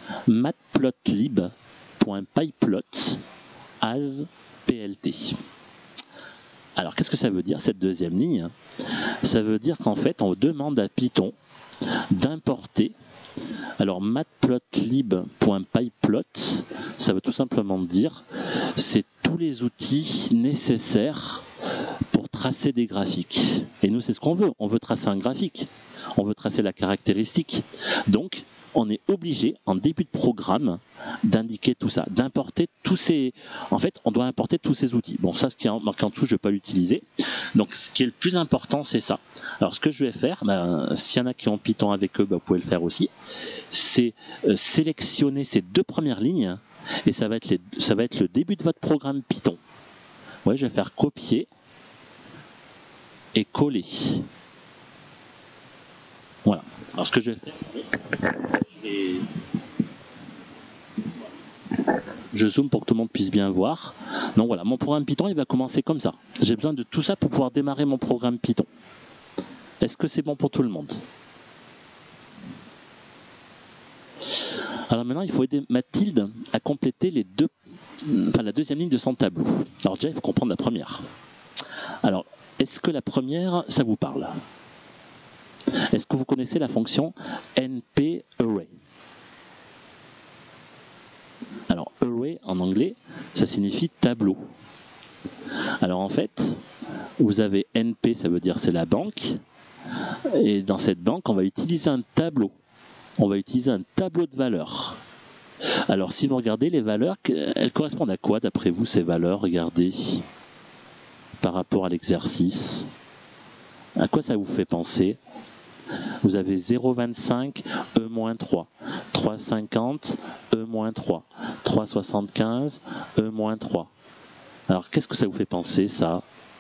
matplotlib.pyplot as plt. Alors, qu'est-ce que ça veut dire, cette deuxième ligne ? Ça veut dire qu'en fait, on demande à Python d'importer. Alors, matplotlib.pyplot, ça veut tout simplement dire, c'est tous les outils nécessaires pour tracer des graphiques. Et nous, c'est ce qu'on veut. On veut tracer un graphique. On veut tracer la caractéristique. Donc, on est obligé, en début de programme, d'indiquer tout ça, d'importer tous ces... En fait, on doit importer tous ces outils. Bon, ça, ce qui est marqué en dessous, je ne vais pas l'utiliser. Donc, ce qui est le plus important, c'est ça. Alors, ce que je vais faire, s'il y en a qui ont Python avec eux, vous pouvez le faire aussi, c'est sélectionner ces 2 premières lignes, et ça va être le début de votre programme Python. Ouais, je vais faire copier et coller. Voilà. Alors, ce que je vais faire... Je zoome pour que tout le monde puisse bien voir. Donc voilà, mon programme Python, il va commencer comme ça. J'ai besoin de tout ça pour pouvoir démarrer mon programme Python. Est-ce que c'est bon pour tout le monde ? Alors maintenant, il faut aider Mathilde à compléter la deuxième ligne de son tableau. Alors déjà, il faut comprendre la première. Alors, est-ce que la première, ça vous parle ? Est-ce que vous connaissez la fonction np-array ? Alors, array en anglais, ça signifie tableau. Alors en fait, vous avez np, ça veut dire c'est la banque. Et dans cette banque, on va utiliser un tableau. On va utiliser un tableau de valeurs. Alors si vous regardez les valeurs, elles correspondent à quoi d'après vous ces valeurs ? Regardez, par rapport à l'exercice. À quoi ça vous fait penser ? Vous avez 0,25, E-3, 3,50, E-3, 3,75, E-3. Alors, qu'est-ce que ça vous fait penser, ça ?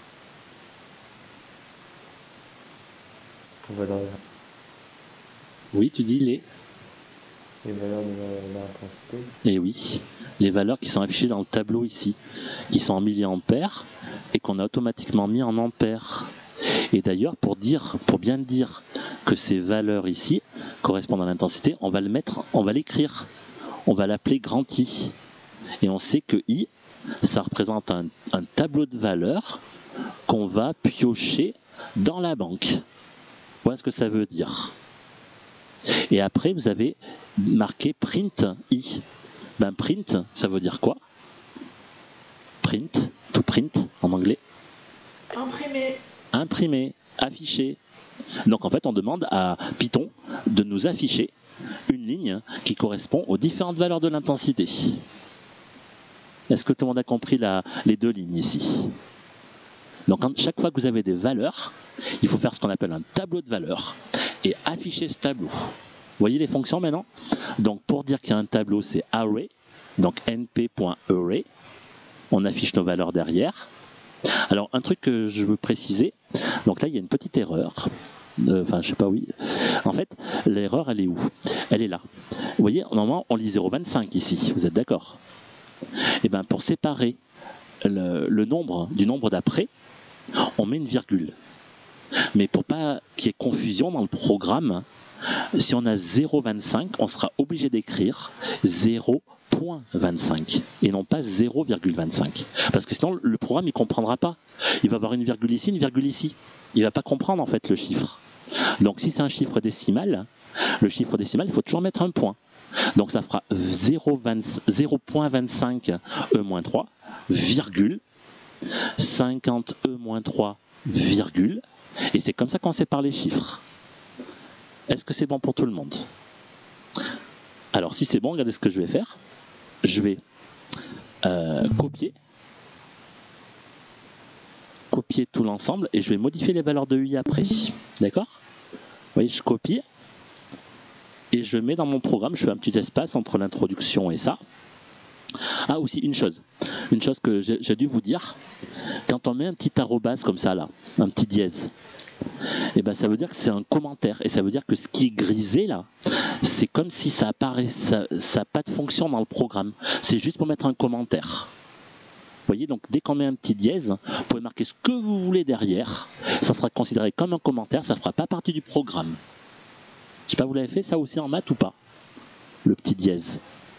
Valeurs. Oui, tu dis les valeurs de l'intensité. Eh oui, les valeurs qui sont affichées dans le tableau ici, qui sont en milliampères et qu'on a automatiquement mis en ampères. Et d'ailleurs, pour bien dire que ces valeurs ici correspondent à l'intensité, on va l'écrire. On va l'appeler grand I. Et on sait que I, ça représente un tableau de valeurs qu'on va piocher dans la banque. Voilà ce que ça veut dire. Et après, vous avez marqué print I. Ben, print, ça veut dire quoi? Print, to print en anglais. Imprimer. Imprimer, afficher. Donc en fait, on demande à Python de nous afficher une ligne qui correspond aux différentes valeurs de l'intensité. Est-ce que tout le monde a compris les deux lignes ici? Donc chaque fois que vous avez des valeurs, il faut faire ce qu'on appelle un tableau de valeurs et afficher ce tableau. Vous voyez les fonctions maintenant? Donc pour dire qu'il y a un tableau, c'est array, donc np.array. On affiche nos valeurs derrière. Alors un truc que je veux préciser, donc là il y a une petite erreur. Enfin, je sais pas, oui. En fait, l'erreur, elle est où? Elle est là. Vous voyez, normalement, on lit 0,25 ici. Vous êtes d'accord? Et bien, pour séparer le nombre du nombre d'après, on met une virgule. Mais pour pas qu'il y ait confusion dans le programme, si on a 0,25, on sera obligé d'écrire 0,25 et non pas 0,25. Parce que sinon, le programme, il comprendra pas. Il va avoir une virgule ici, une virgule ici. Il va pas comprendre, en fait, le chiffre. Donc, si c'est un chiffre décimal, le chiffre décimal, il faut toujours mettre un point. Donc, ça fera 0,25 E-3, virgule, 50 E-3, virgule, et c'est comme ça qu'on sépare les chiffres. Est-ce que c'est bon pour tout le monde? Alors, si c'est bon, regardez ce que je vais faire. Je vais copier tout l'ensemble et je vais modifier les valeurs de UI après. D'accord? Vous voyez, je copie et je mets dans mon programme, je fais un petit espace entre l'introduction et ça. Ah, aussi une chose que j'ai dû vous dire, quand on met un petit arrobas comme ça là, un petit dièse, et ben ça veut dire que c'est un commentaire et ça veut dire que ce qui est grisé là, c'est comme si ça apparaît, ça n'a pas de fonction dans le programme. C'est juste pour mettre un commentaire. Vous voyez, donc dès qu'on met un petit dièse, vous pouvez marquer ce que vous voulez derrière. Ça sera considéré comme un commentaire, ça ne fera pas partie du programme. Je sais pas, vous l'avez fait ça aussi en maths ou pas? Le petit dièse.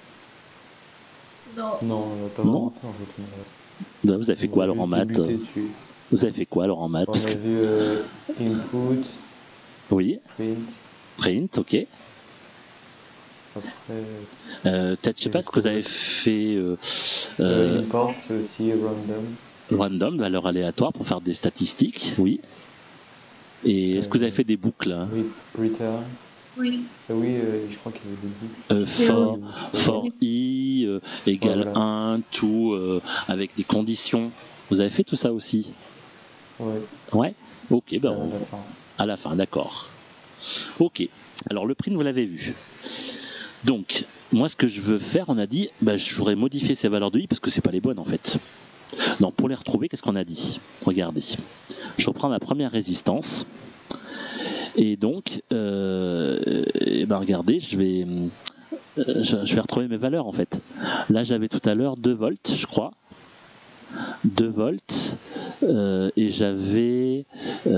Non. Non, on n'a pas vraiment fait en fait. Ben, vous avez fait quoi alors en maths? Vous avez fait quoi alors en maths? On a vu input, oui. Print, ok. Après, peut-être, je sais pas ce que vous avez fait. import, c'est aussi random. Random, valeur aléatoire pour faire des statistiques, oui. Et est-ce que vous avez fait des boucles? Return. Oui. Oui, je crois qu'il y avait des boucles. For i égale voilà. 1, to, avec des conditions. Vous avez fait tout ça aussi? Ouais. Ouais. Ok, ben à la fin. D'accord. Ok. Alors le print, vous l'avez vu. Donc, moi, ce que je veux faire, on a dit, je voudrais modifier ces valeurs de i parce que c'est pas les bonnes en fait. Donc, pour les retrouver, qu'est-ce qu'on a dit? Regardez. Je reprends ma première résistance. Et donc, regardez, je vais retrouver mes valeurs en fait. Là, j'avais tout à l'heure 2 volts, je crois. 2 volts. Et j'avais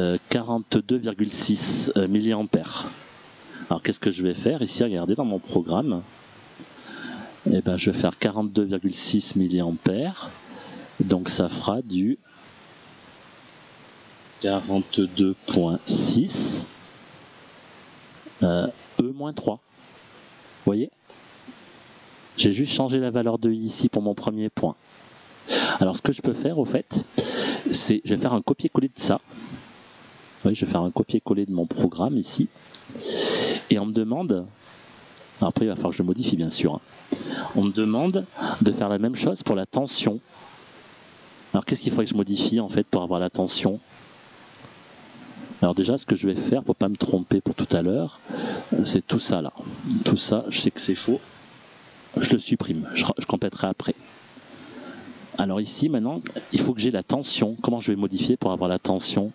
42,6 milliampères. Alors, qu'est-ce que je vais faire ici? Regardez dans mon programme. Je vais faire 42,6 milliampères. Donc, ça fera du 42,6 E-3. Vous voyez? J'ai juste changé la valeur de i ici pour mon premier point. Alors, ce que je peux faire, au fait, c'est je vais faire un copier-coller de ça. Oui, je vais faire un copier-coller de mon programme ici. Et on me demande, après il va falloir que je modifie bien sûr, on me demande de faire la même chose pour la tension. Alors qu'est-ce qu'il faudrait que je modifie en fait pour avoir la tension? Alors déjà ce que je vais faire pour pas me tromper pour tout à l'heure, c'est tout ça là. Tout ça, je sais que c'est faux, je le supprime, je compléterai après. Alors ici maintenant, il faut que j'ai la tension. Comment je vais modifier pour avoir la tension?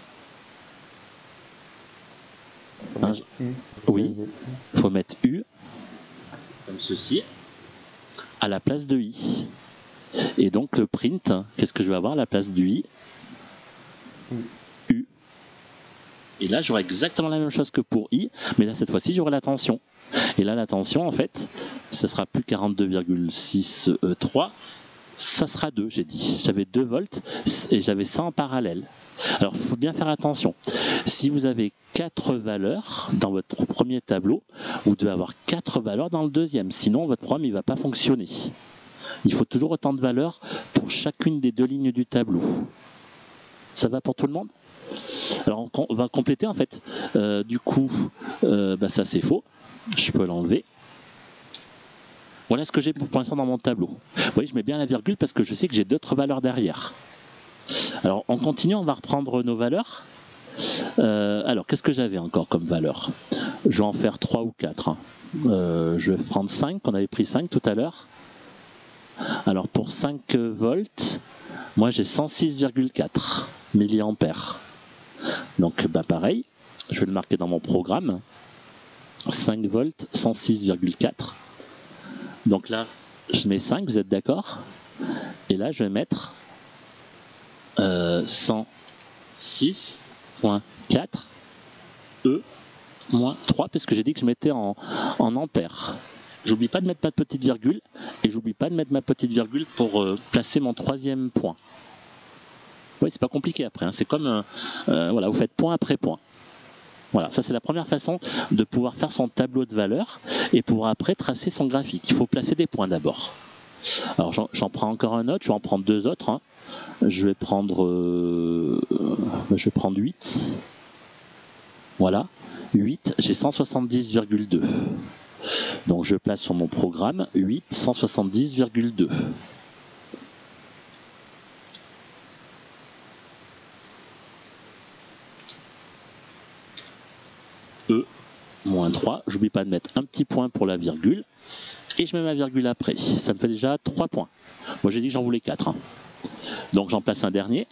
Oui, il faut mettre U, comme ceci, à la place de I. Et donc le print, qu'est-ce que je vais avoir à la place du I? U. Et là, j'aurai exactement la même chose que pour I, mais là, cette fois-ci, j'aurai la tension. Et là, la tension, en fait, ça sera plus 42,63, ça sera 2, j'ai dit. J'avais 2 volts et j'avais ça en parallèle. Alors, il faut bien faire attention. Si vous avez 4 valeurs dans votre premier tableau, vous devez avoir 4 valeurs dans le deuxième. Sinon, votre programme ne va pas fonctionner. Il faut toujours autant de valeurs pour chacune des 2 lignes du tableau. Ça va pour tout le monde? Alors, on va compléter, en fait. Du coup, ça, c'est faux. Je peux l'enlever. Voilà ce que j'ai pour l'instant dans mon tableau. Vous voyez, je mets bien la virgule parce que je sais que j'ai d'autres valeurs derrière. Alors, on continue, on va reprendre nos valeurs. Alors, qu'est-ce que j'avais encore comme valeur? Je vais en faire 3 ou 4. Hein. Je vais prendre 5, on avait pris 5 tout à l'heure. Alors, pour 5 volts, moi j'ai 106,4 milliampères. Donc, pareil, je vais le marquer dans mon programme. 5 volts, 106,4. Donc là, je mets 5, vous êtes d'accord? Et là, je vais mettre 106,4 E moins 3, parce que j'ai dit que je mettais en ampères. J'oublie pas de mettre ma petite virgule, et j'oublie pas de mettre ma petite virgule pour placer mon troisième point. Oui, c'est pas compliqué après, hein. C'est comme, voilà, vous faites point après point. Voilà, ça c'est la première façon de pouvoir faire son tableau de valeurs et pouvoir après tracer son graphique. Il faut placer des points d'abord. Alors j'en prends encore un autre, je vais en prendre 2 autres. Hein. Je vais prendre 8. Voilà, 8, j'ai 170,2. Donc je place sur mon programme 8, 170,2. E moins 3, j'oublie pas de mettre un petit point pour la virgule, et je mets ma virgule après. Ça me fait déjà 3 points. Moi j'ai dit que j'en voulais 4. Hein. Donc j'en place un dernier.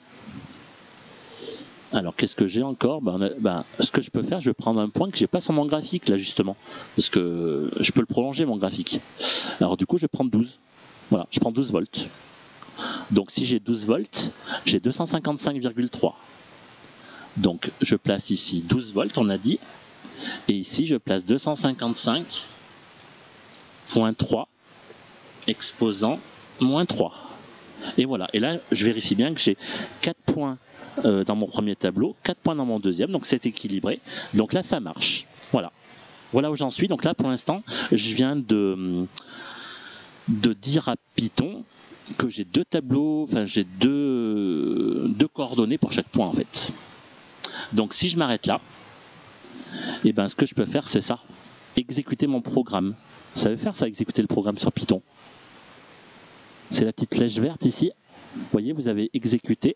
Alors qu'est-ce que j'ai encore? Ce que je peux faire, je vais prendre un point que j'ai pas sur mon graphique là justement, parce que je peux le prolonger mon graphique. Alors du coup je vais prendre 12. Voilà, je prends 12 volts. Donc si j'ai 12 volts, j'ai 255,3. Donc je place ici 12 volts, on a dit. Et ici, je place 255,3 exposant moins 3. Et voilà. Et là, je vérifie bien que j'ai 4 points dans mon premier tableau, 4 points dans mon deuxième. Donc c'est équilibré. Donc là, ça marche. Voilà. Voilà où j'en suis. Donc là, pour l'instant, je viens de dire à Python que j'ai 2 tableaux, enfin j'ai deux coordonnées pour chaque point en fait. Donc si je m'arrête là, et ce que je peux faire, c'est ça. Exécuter mon programme. Vous savez faire ça, exécuter le programme sur Python? C'est la petite flèche verte ici. Vous voyez, vous avez exécuté.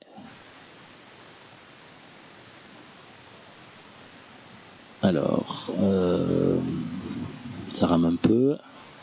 Alors, ça rame un peu.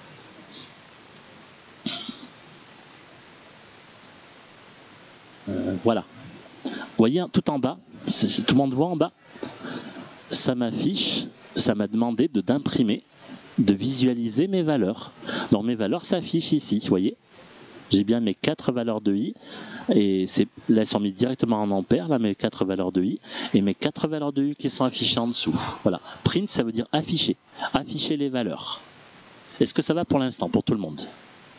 Voilà. Vous voyez, tout en bas, tout le monde voit en bas, ça m'affiche, ça m'a demandé d'imprimer, de visualiser mes valeurs. Donc mes valeurs s'affichent ici, vous voyez. J'ai bien mes 4 valeurs de I, et là elles sont mises directement en ampères, là mes 4 valeurs de I, et mes 4 valeurs de I qui sont affichées en dessous. Voilà. Print, ça veut dire afficher, afficher les valeurs. Est-ce que ça va pour l'instant, pour tout le monde?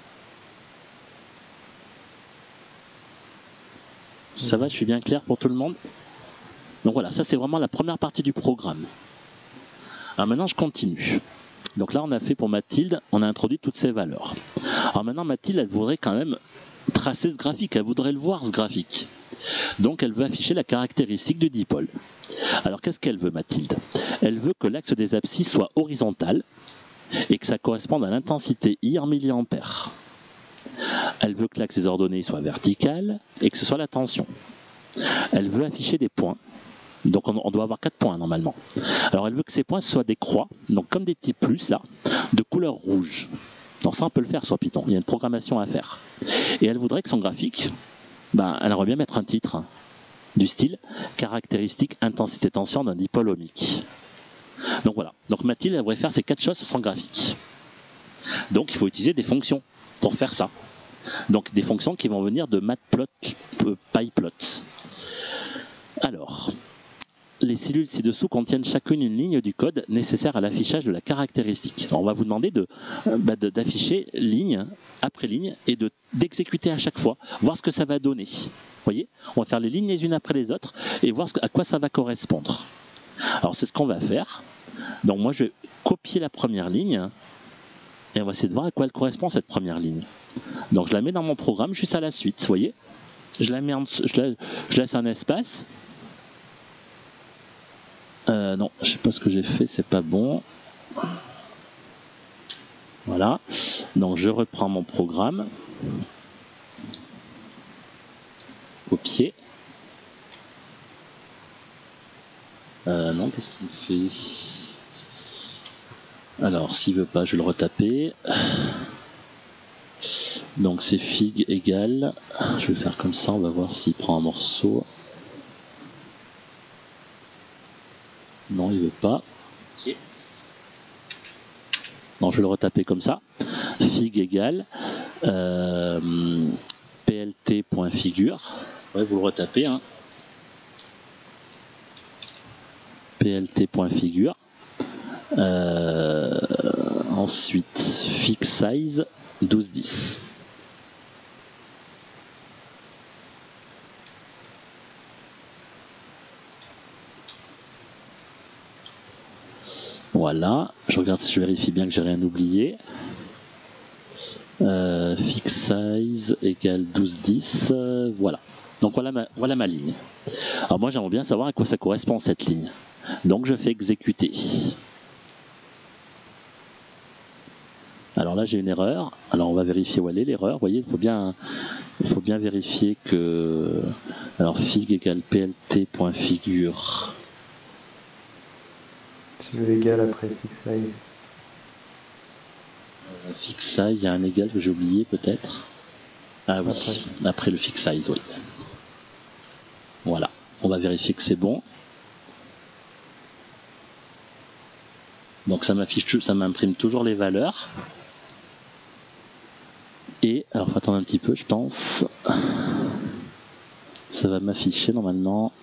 Ça va, je suis bien clair pour tout le monde? Donc voilà, ça c'est vraiment la première partie du programme. Alors maintenant je continue. Donc là on a fait pour Mathilde, on a introduit toutes ces valeurs. Alors maintenant Mathilde, elle voudrait quand même tracer ce graphique, elle voudrait le voir ce graphique. Donc elle veut afficher la caractéristique du dipôle. Alors qu'est-ce qu'elle veut Mathilde? Elle veut que l'axe des abscisses soit horizontal et que ça corresponde à l'intensité I en milliampères. Elle veut que l'axe des ordonnées soit vertical et que ce soit la tension. Elle veut afficher des points. Donc on doit avoir 4 points normalement. Alors elle veut que ces points soient des croix, donc comme des petits plus là, de couleur rouge. Donc ça on peut le faire sur Python, il y a une programmation à faire. Et elle voudrait que son graphique, elle aimerait bien mettre un titre du style caractéristique intensité tension d'un dipôle ohmique. Donc voilà, donc Mathilde elle voudrait faire ces 4 choses sur son graphique. Donc il faut utiliser des fonctions pour faire ça. Donc des fonctions qui vont venir de matplot, pyplot. Alors, les cellules ci-dessous contiennent chacune une ligne du code nécessaire à l'affichage de la caractéristique. Alors, on va vous demander d'afficher ligne après ligne et d'exécuter à chaque fois, voir ce que ça va donner. Vous voyez, on va faire les lignes les unes après les autres et voir à quoi ça va correspondre. Alors, c'est ce qu'on va faire. Donc, moi, je vais copier la première ligne et on va essayer de voir à quoi elle correspond, cette première ligne. Donc, je la mets dans mon programme juste à la suite. Vous voyez, je laisse un espace. Non, je sais pas ce que j'ai fait, c'est pas bon. Voilà. Donc je reprends mon programme. Copier. Non, qu'est-ce qu'il fait? Alors, s'il veut pas, je vais le retaper. Donc c'est fig égale. Je vais faire comme ça, on va voir s'il prend un morceau. Non, il veut pas. Okay. Non, je vais le retaper comme ça. Fig égale plt.figure. Ouais, vous le retapez. Hein. plt.figure. Ensuite, fig size 1210. Voilà, je regarde si je vérifie bien que j'ai rien oublié. Fix size égale 1210, voilà. Donc voilà ma ligne. Alors moi j'aimerais bien savoir à quoi ça correspond cette ligne. Donc je fais exécuter. Alors là j'ai une erreur. Alors on va vérifier où elle est l'erreur. Vous voyez, il faut bien vérifier que. Alors fig égale plt.figure. Tu veux égal après fix size. Fix size, il y a un égal que j'ai oublié peut-être. Ah oui, après le fix size, oui. Voilà, on va vérifier que c'est bon. Donc ça m'imprime toujours les valeurs. Et, alors faut attendre un petit peu je pense. Ça va m'afficher normalement.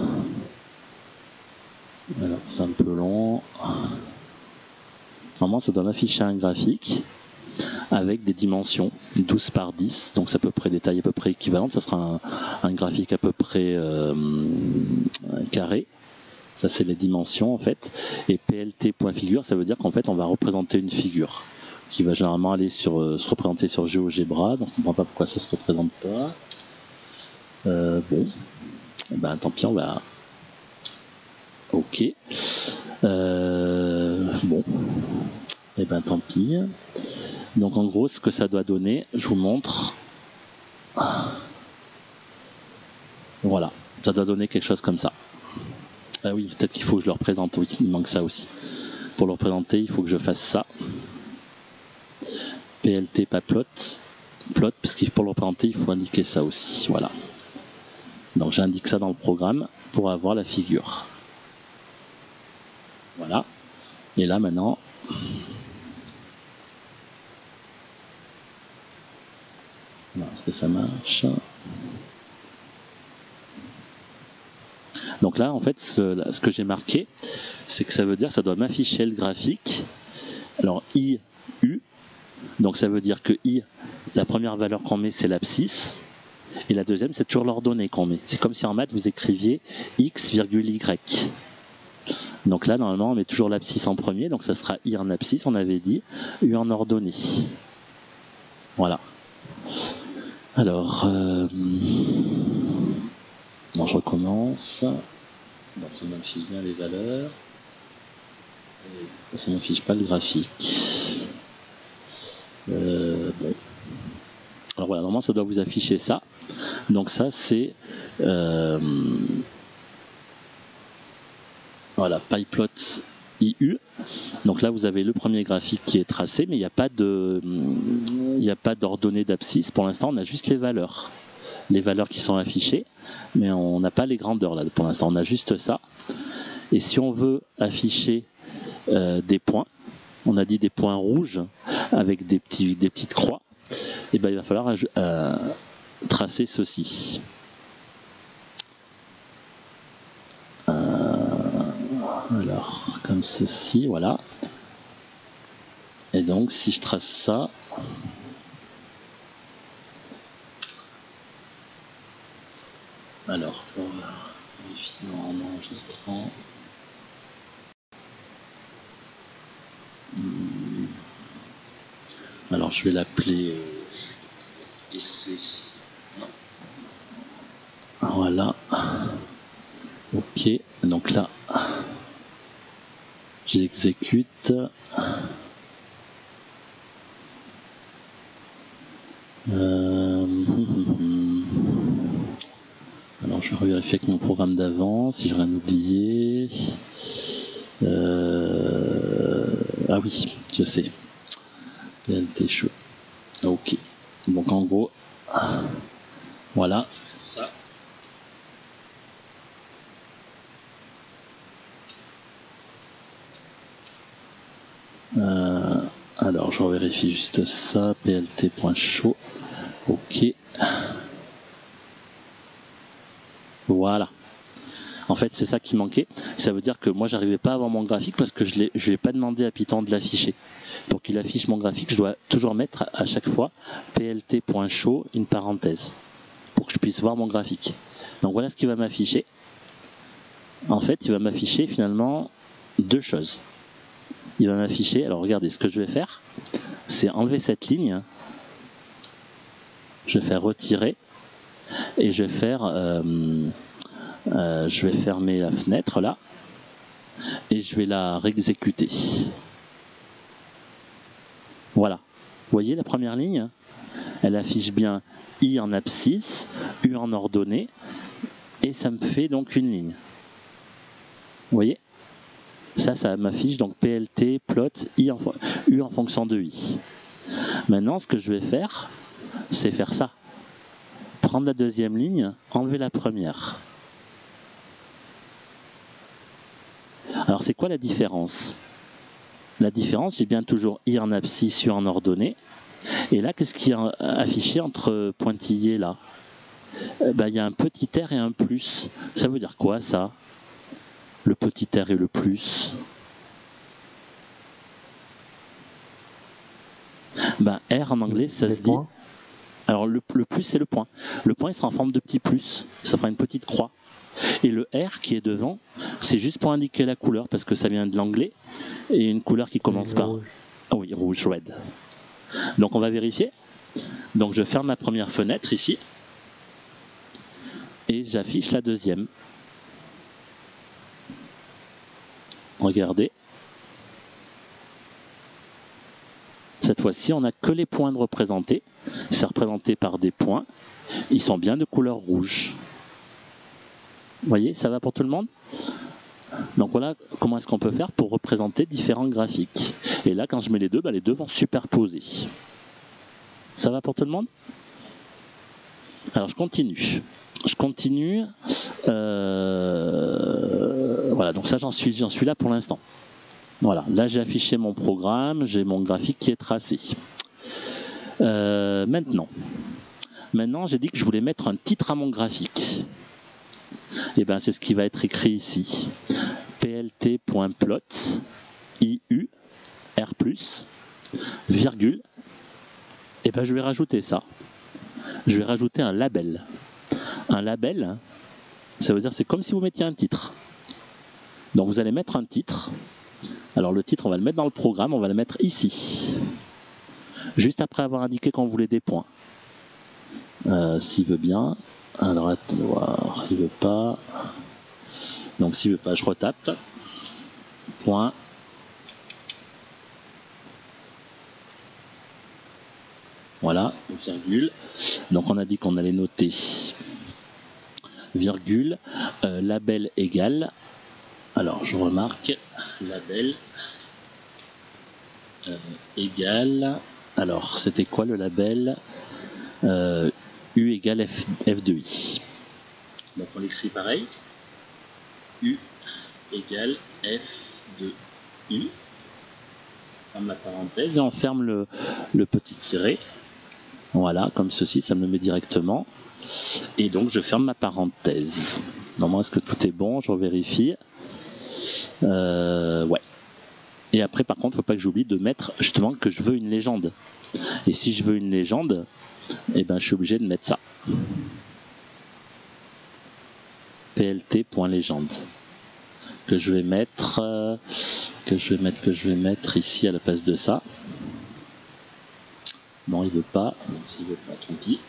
Alors c'est un peu long. Normalement ça doit m'afficher un graphique avec des dimensions 12 par 10, donc c'est à peu près des tailles à peu près équivalentes. Ça sera un graphique à peu près carré. Ça c'est les dimensions en fait. Et plt.figure, ça veut dire qu'en fait on va représenter une figure qui va généralement aller se représenter sur GeoGebra. Donc on ne comprend pas pourquoi ça se représente pas. Bon, ben tant pis, on va. Ok. Bon. Et ben tant pis. Donc en gros, ce que ça doit donner, je vous montre. Voilà, ça doit donner quelque chose comme ça. Ah oui, peut-être qu'il faut que je le représente, oui, il manque ça aussi. Pour le représenter, il faut que je fasse ça. PLT pas plot, parce que pour le représenter, il faut indiquer ça aussi. Voilà. Donc j'indique ça dans le programme pour avoir la figure. Voilà. Et là maintenant. Est-ce que ça marche? Donc là, en fait, ce que j'ai marqué, c'est que ça veut dire que ça doit m'afficher le graphique. Alors, I, U. Donc ça veut dire que I, la première valeur qu'on met, c'est l'abscisse. Et la deuxième, c'est toujours l'ordonnée qu'on met. C'est comme si en maths, vous écriviez X, Y. Donc là, normalement, on met toujours l'abscisse en premier. Donc ça sera I en abscisse, on avait dit, U en ordonnée. Voilà. Alors, non, je recommence. Bon, ça m'affiche bien les valeurs. Et ça ne m'affiche pas le graphique. Bon. Alors voilà, normalement ça doit vous afficher ça. Donc ça c'est voilà, PyPlot IU. Donc là vous avez le premier graphique qui est tracé, mais il n'y a pas d'ordonnée d'abscisse. Pour l'instant on a juste les valeurs qui sont affichées, mais on n'a pas les grandeurs là pour l'instant, on a juste ça. Et si on veut afficher des points, on a dit des points rouges avec des petites croix, et ben il va falloir tracer ceci. Alors, comme ceci, voilà. Et donc, si je trace ça, alors, pour vérifier en enregistrant, alors je vais l'appeler essai. Voilà. Ok, donc là, j'exécute. Alors je vais revérifier avec mon programme d'avant si j'ai rien oublié. Ah oui, je sais. PLT chaud. Ok. Donc en gros, voilà. Ça. Alors je vérifie juste ça. PLT.show. Ok. Voilà. En fait, c'est ça qui manquait. Ça veut dire que moi, j'arrivais pas à avoir mon graphique parce que je lui ai pas demandé à Python de l'afficher. Pour qu'il affiche mon graphique, je dois toujours mettre à chaque fois plt.show une parenthèse pour que je puisse voir mon graphique. Donc voilà ce qu'il va m'afficher. En fait, il va m'afficher finalement deux choses. Il va m'afficher, alors regardez, ce que je vais faire, c'est enlever cette ligne. Je vais faire retirer et je vais faire... je vais fermer la fenêtre là et je vais la réexécuter. Voilà. Vous voyez la première ligne? Elle affiche bien I en abscisse, U en ordonnée et ça me fait donc une ligne. Vous voyez? Ça m'affiche donc PLT, plot, U en fonction de I. Maintenant, ce que je vais faire, c'est faire ça. Prendre la deuxième ligne, enlever la première. Alors, c'est quoi la différence? La différence, j'ai bien toujours I en abscisse, U en ordonnée. Et là, qu'est-ce qui est affiché entre pointillés là? Ben, il y a un petit R et un plus. Ça veut dire quoi ça? Le petit R et le plus? Ben, R en anglais, ça se dit... Alors le plus, c'est le point. Le point, il sera en forme de petit plus. Ça fera une petite croix. Et le R qui est devant, c'est juste pour indiquer la couleur, parce que ça vient de l'anglais. Et une couleur qui commence par... Ah oui, rouge, red. Donc on va vérifier. Donc je ferme ma première fenêtre ici. Et j'affiche la deuxième. Regardez. Cette fois-ci, on n'a que les points de représentés. C'est représenté par des points. Ils sont bien de couleur rouge. Vous voyez, ça va pour tout le monde? Donc voilà comment est-ce qu'on peut faire pour représenter différents graphiques. Et là, quand je mets les deux, les deux vont superposer. Ça va pour tout le monde? Alors je continue. Voilà, donc ça j'en suis là pour l'instant. Voilà, là j'ai affiché mon programme, j'ai mon graphique qui est tracé. Maintenant j'ai dit que je voulais mettre un titre à mon graphique. Et bien c'est ce qui va être écrit ici. plt.plot IU R+, virgule. Et bien je vais rajouter ça. Je vais rajouter un label. Un label, ça veut dire c'est comme si vous mettiez un titre. Donc vous allez mettre un titre. Alors le titre, on va le mettre dans le programme, on va le mettre ici. Juste après avoir indiqué qu'on voulait des points. S'il veut bien. Alors attends, voir, il veut pas. Donc s'il veut pas, je retape. Point. Voilà, virgule. Donc on a dit qu'on allait noter virgule, label égal. Alors je remarque label égal. Alors c'était quoi le label? U égale F2I. Donc on l'écrit pareil. U égale F2I. On ferme la parenthèse et on ferme le petit tiret. Voilà, comme ceci, ça me le met directement. Et donc je ferme ma parenthèse. Normalement, est-ce que tout est bon? Je revérifie. Ouais. Et après, par contre, il ne faut pas que j'oublie de mettre justement que je veux une légende. Et si je veux une légende, eh ben, je suis obligé de mettre ça. plt.légende. Que je vais mettre ici à la place de ça. Non, il veut pas. Donc s'il veut pas, tant pis.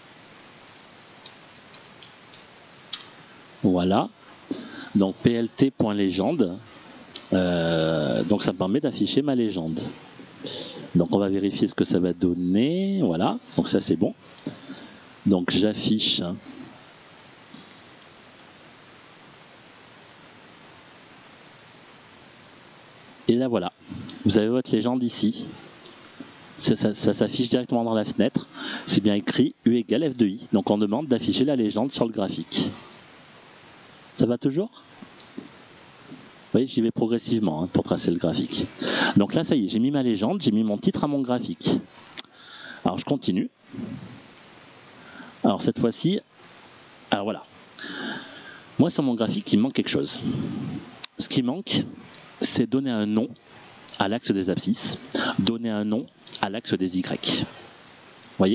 Voilà. Donc plt.légende. Donc ça me permet d'afficher ma légende. Donc on va vérifier ce que ça va donner. Voilà. Donc ça c'est bon. Donc j'affiche. Et là voilà. Vous avez votre légende ici. Ça s'affiche directement dans la fenêtre. C'est bien écrit U égale F de I. Donc on demande d'afficher la légende sur le graphique. Ça va toujours ? Vous voyez, j'y vais progressivement hein, pour tracer le graphique. Donc là, ça y est, j'ai mis ma légende, j'ai mis mon titre à mon graphique. Alors je continue. Alors cette fois-ci, alors voilà. Moi, sur mon graphique, il me manque quelque chose. Ce qui manque, c'est donner un nom à l'axe des abscisses, donner un nom à l'axe des Y. Vous voyez ?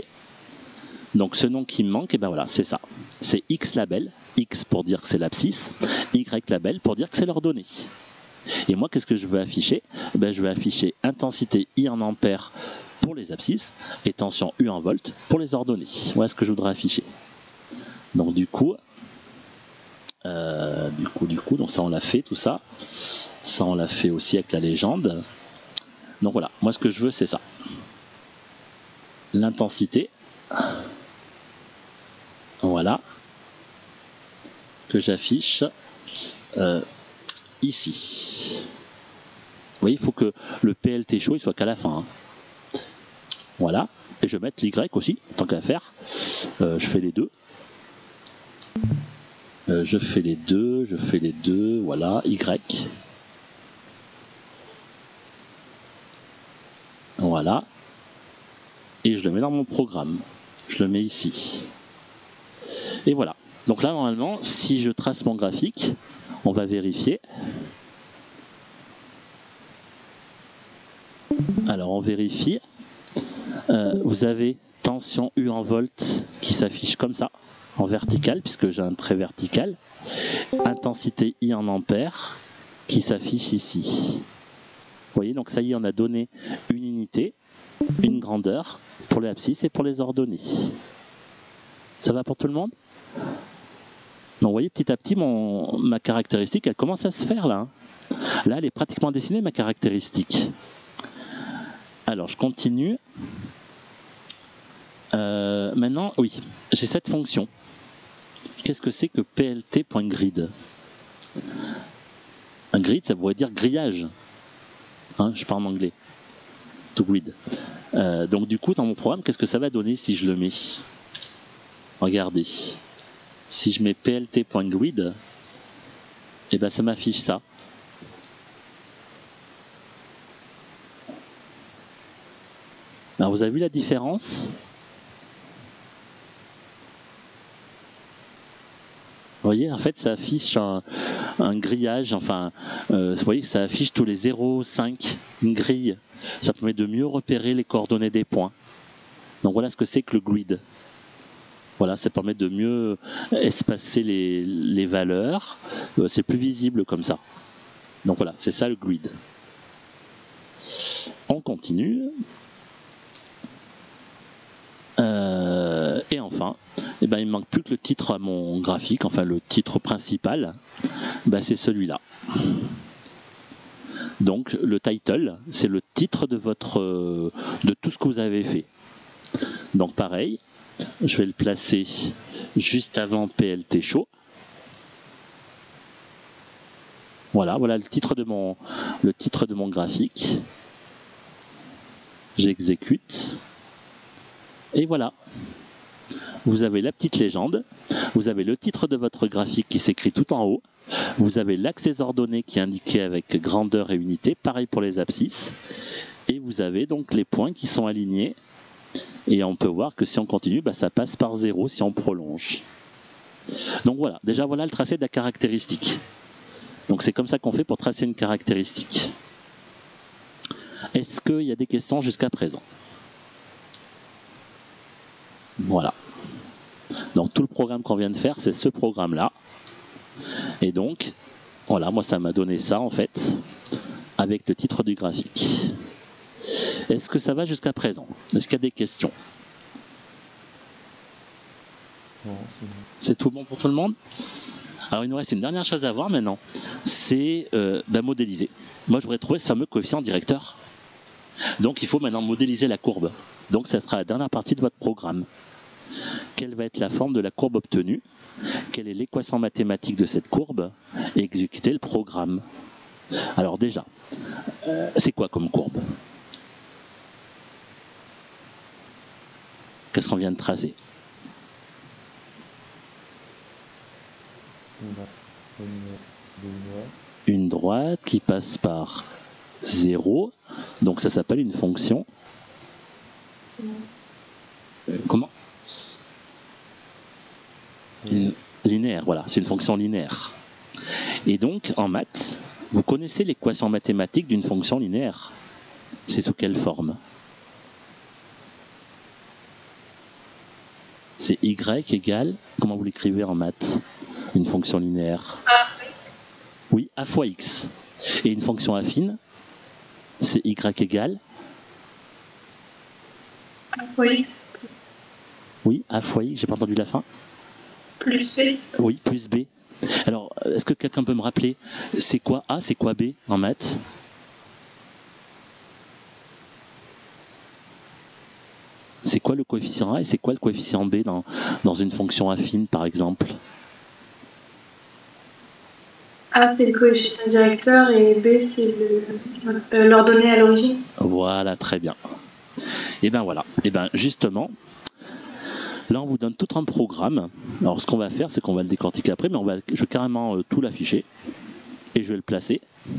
Donc ce nom qui me manque, et ben voilà, c'est ça. C'est X label, X pour dire que c'est l'abscisse, Y label pour dire que c'est l'ordonnée. Et moi, qu'est-ce que je veux afficher ? Ben, je vais afficher intensité I en ampères pour les abscisses et tension U en volts pour les ordonnées. Voilà ce que je voudrais afficher. Donc du coup, donc ça on l'a fait, tout ça. Ça on l'a fait aussi avec la légende. Donc voilà, moi ce que je veux c'est ça. L'intensité. Voilà. Que j'affiche ici. Vous voyez, il faut que le PLT chaud il soit qu'à la fin. Hein. Voilà. Et je vais mettre l'Y aussi, tant qu'à faire. Je fais les deux. Je fais les deux, voilà, Y. Voilà. Et je le mets dans mon programme. Je le mets ici. Et voilà. Donc là, normalement, si je trace mon graphique, on va vérifier. Alors, on vérifie. Vous avez tension U en volts qui s'affiche comme ça, en vertical, puisque j'ai un trait vertical. Intensité I en ampères qui s'affiche ici. Vous voyez, donc ça y est, on a donné une unité, une grandeur pour les abscisses et pour les ordonnées. Ça va pour tout le monde ? Donc vous voyez, petit à petit, ma caractéristique, elle commence à se faire là. Là, elle est pratiquement dessinée, ma caractéristique. Alors, je continue. Maintenant, oui, j'ai cette fonction. Qu'est-ce que c'est que plt.grid ? Un grid, ça pourrait dire grillage. Hein, je parle en anglais. To grid. Donc du coup, dans mon programme, qu'est-ce que ça va donner si je le mets ? Regardez. Si je mets plt.grid, et ben ça m'affiche ça. Alors vous avez vu la différence ? Vous voyez, en fait, ça affiche un grillage, enfin, vous voyez, ça affiche tous les 0,5, une grille. Ça permet de mieux repérer les coordonnées des points. Donc voilà ce que c'est que le grid. Voilà, ça permet de mieux espacer les valeurs. C'est plus visible comme ça. Donc voilà, c'est ça le grid. On continue. Et enfin, eh ben, il ne manque plus que le titre à mon graphique, enfin le titre principal, ben, c'est celui-là. Donc le title, c'est le titre de tout ce que vous avez fait. Donc pareil, je vais le placer juste avant PLT Show. Voilà le titre de mon graphique. J'exécute. Et voilà. Vous avez la petite légende, vous avez le titre de votre graphique qui s'écrit tout en haut, vous avez l'axe des ordonnées qui est indiqué avec grandeur et unité, pareil pour les abscisses, et vous avez donc les points qui sont alignés, et on peut voir que si on continue, bah, ça passe par 0 si on prolonge. Donc voilà, déjà voilà le tracé de la caractéristique. Donc c'est comme ça qu'on fait pour tracer une caractéristique. Est-ce qu'il y a des questions jusqu'à présent? Voilà. Donc tout le programme qu'on vient de faire, c'est ce programme-là. Et donc, voilà, moi ça m'a donné ça en fait, avec le titre du graphique. Est-ce que ça va jusqu'à présent? Est-ce qu'il y a des questions? Non, c'est bon. C'est tout bon pour tout le monde? Alors il nous reste une dernière chose à voir maintenant, c'est modéliser. Moi je voudrais trouver ce fameux coefficient directeur. Donc il faut maintenant modéliser la courbe. Donc ça sera la dernière partie de votre programme. Quelle va être la forme de la courbe obtenue? Quelle est l'équation mathématique de cette courbe? Et exécuter le programme. Alors déjà, c'est quoi comme courbe? Qu'est-ce qu'on vient de tracer? Une droite qui passe par 0. Donc ça s'appelle une fonction. Comment? Linéaire, voilà, c'est une fonction linéaire. Et donc, en maths, vous connaissez l'équation mathématique d'une fonction linéaire. C'est sous quelle forme? C'est y égale, comment vous l'écrivez en maths? Une fonction linéaire. Oui, a fois x. Et une fonction affine, c'est y égale A fois x oui, a fois x, j'ai pas entendu la fin. plus b. Oui, plus b. Alors, est-ce que quelqu'un peut me rappeler, c'est quoi a, c'est quoi b en maths? C'est quoi le coefficient a et c'est quoi le coefficient b dans une fonction affine, par exemple? A, c'est le coefficient directeur et B, c'est l'ordonnée à l'origine. Voilà, très bien. Et bien voilà, et bien justement, là on vous donne tout un programme. Alors ce qu'on va faire, c'est qu'on va le décortiquer après, mais je vais carrément tout l'afficher et je vais le placer.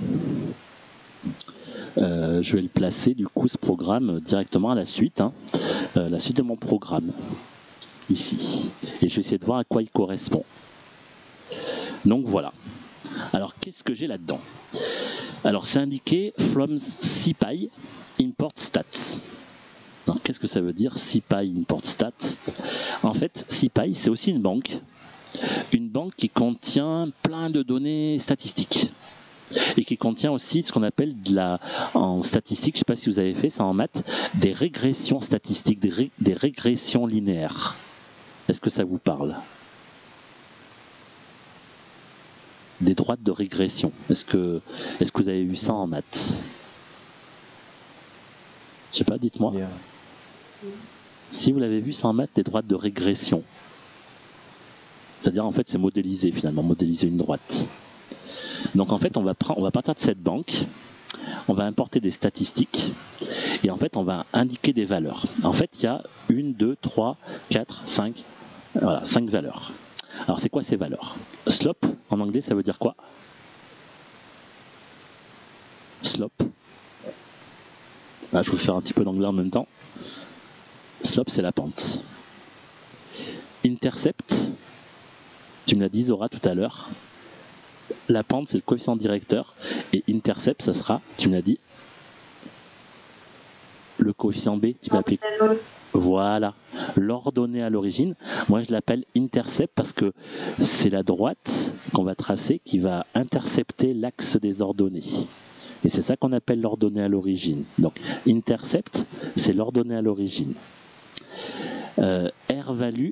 Je vais le placer du coup ce programme directement à la suite, la suite de mon programme, ici. Et je vais essayer de voir à quoi il correspond. Donc voilà. Alors qu'est-ce que j'ai là-dedans? Alors c'est indiqué from CPy import stats. Qu'est-ce que ça veut dire CPy import stats? En fait, CPy c'est aussi une banque qui contient plein de données statistiques et qui contient aussi ce qu'on appelle en statistique, je ne sais pas si vous avez fait ça en maths, des régressions statistiques, des régressions linéaires. Est-ce que ça vous parle? Des droites de régression. Est-ce que vous avez vu ça en maths? Je sais pas, dites-moi. Yeah. Si vous l'avez vu ça en maths, des droites de régression. C'est-à-dire en fait c'est modéliser finalement, modéliser une droite. Donc en fait on va partir de cette banque, on va importer des statistiques et en fait on va indiquer des valeurs. En fait il y a 1, 2, 3, 4, 5, voilà, 5 valeurs. Alors c'est quoi ces valeurs? Slope, en anglais, ça veut dire quoi? Slope. Là, je vais vous faire un petit peu d'anglais en même temps. Slope, c'est la pente. Intercept, tu me l'as dit, Zora, tout à l'heure. La pente, c'est le coefficient directeur. Et intercept, ça sera, tu me l'as dit, le coefficient B, tu peux l'appeler. Voilà, l'ordonnée à l'origine. Moi, je l'appelle intercept parce que c'est la droite qu'on va tracer qui va intercepter l'axe des ordonnées. Et c'est ça qu'on appelle l'ordonnée à l'origine. Donc, intercept, c'est l'ordonnée à l'origine. R-value,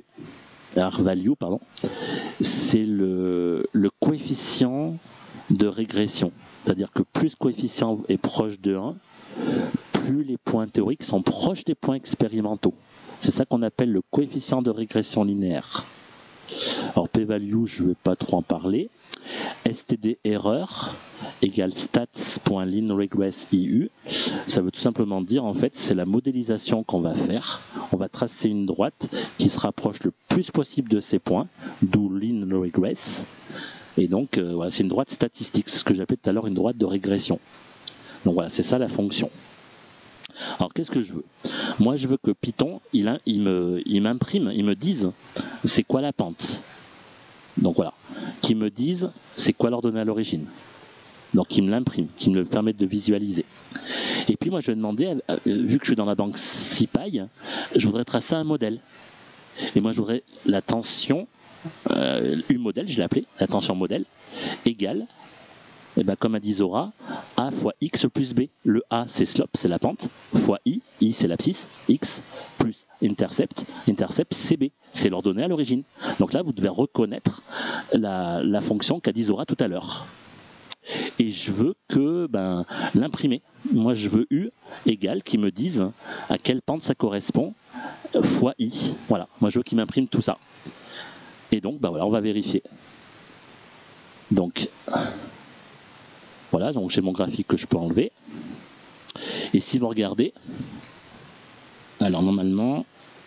c'est le coefficient de régression. C'est-à-dire que plus le coefficient est proche de 1, plus les points théoriques sont proches des points expérimentaux. C'est ça qu'on appelle le coefficient de régression linéaire. Alors p-value, je ne vais pas trop en parler. std erreur égale stats.linRegressIU. Ça veut tout simplement dire, en fait, c'est la modélisation qu'on va faire. On va tracer une droite qui se rapproche le plus possible de ces points, d'où linRegress. Et donc, voilà, c'est une droite statistique. C'est ce que j'appelais tout à l'heure une droite de régression. Donc voilà, c'est ça la fonction. Alors qu'est-ce que je veux? Moi je veux que Python il m'imprime, il me dise c'est quoi la pente. Donc voilà, qui me disent c'est quoi leur données à l'origine. Donc qui me l'impriment, qui me le permettent de visualiser. Et puis moi je vais demander, vu que je suis dans la banque SciPy, je voudrais tracer un modèle. Et moi je voudrais la tension, U modèle, je l'ai appelé, la tension modèle, égale, et ben comme a dit Zora, A fois X plus B. Le A c'est slope, c'est la pente, fois I c'est l'abscisse, X plus intercept c'est B, c'est leur donnée à l'origine. Donc là vous devez reconnaître la fonction qu'a dit Zora tout à l'heure. Et je veux que l'imprimer. Moi je veux U égale qui me dise à quelle pente ça correspond fois I. Voilà, moi je veux qu'il m'imprime tout ça. Et donc voilà, on va vérifier. Donc voilà, donc j'ai mon graphique que je peux enlever. Et si vous regardez, alors normalement,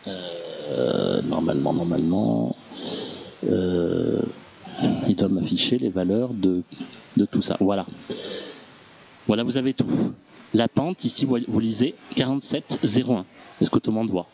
il doit m'afficher les valeurs de tout ça. Voilà. Voilà, vous avez tout. La pente, ici, vous lisez 47,01. Est-ce que tout le monde voit?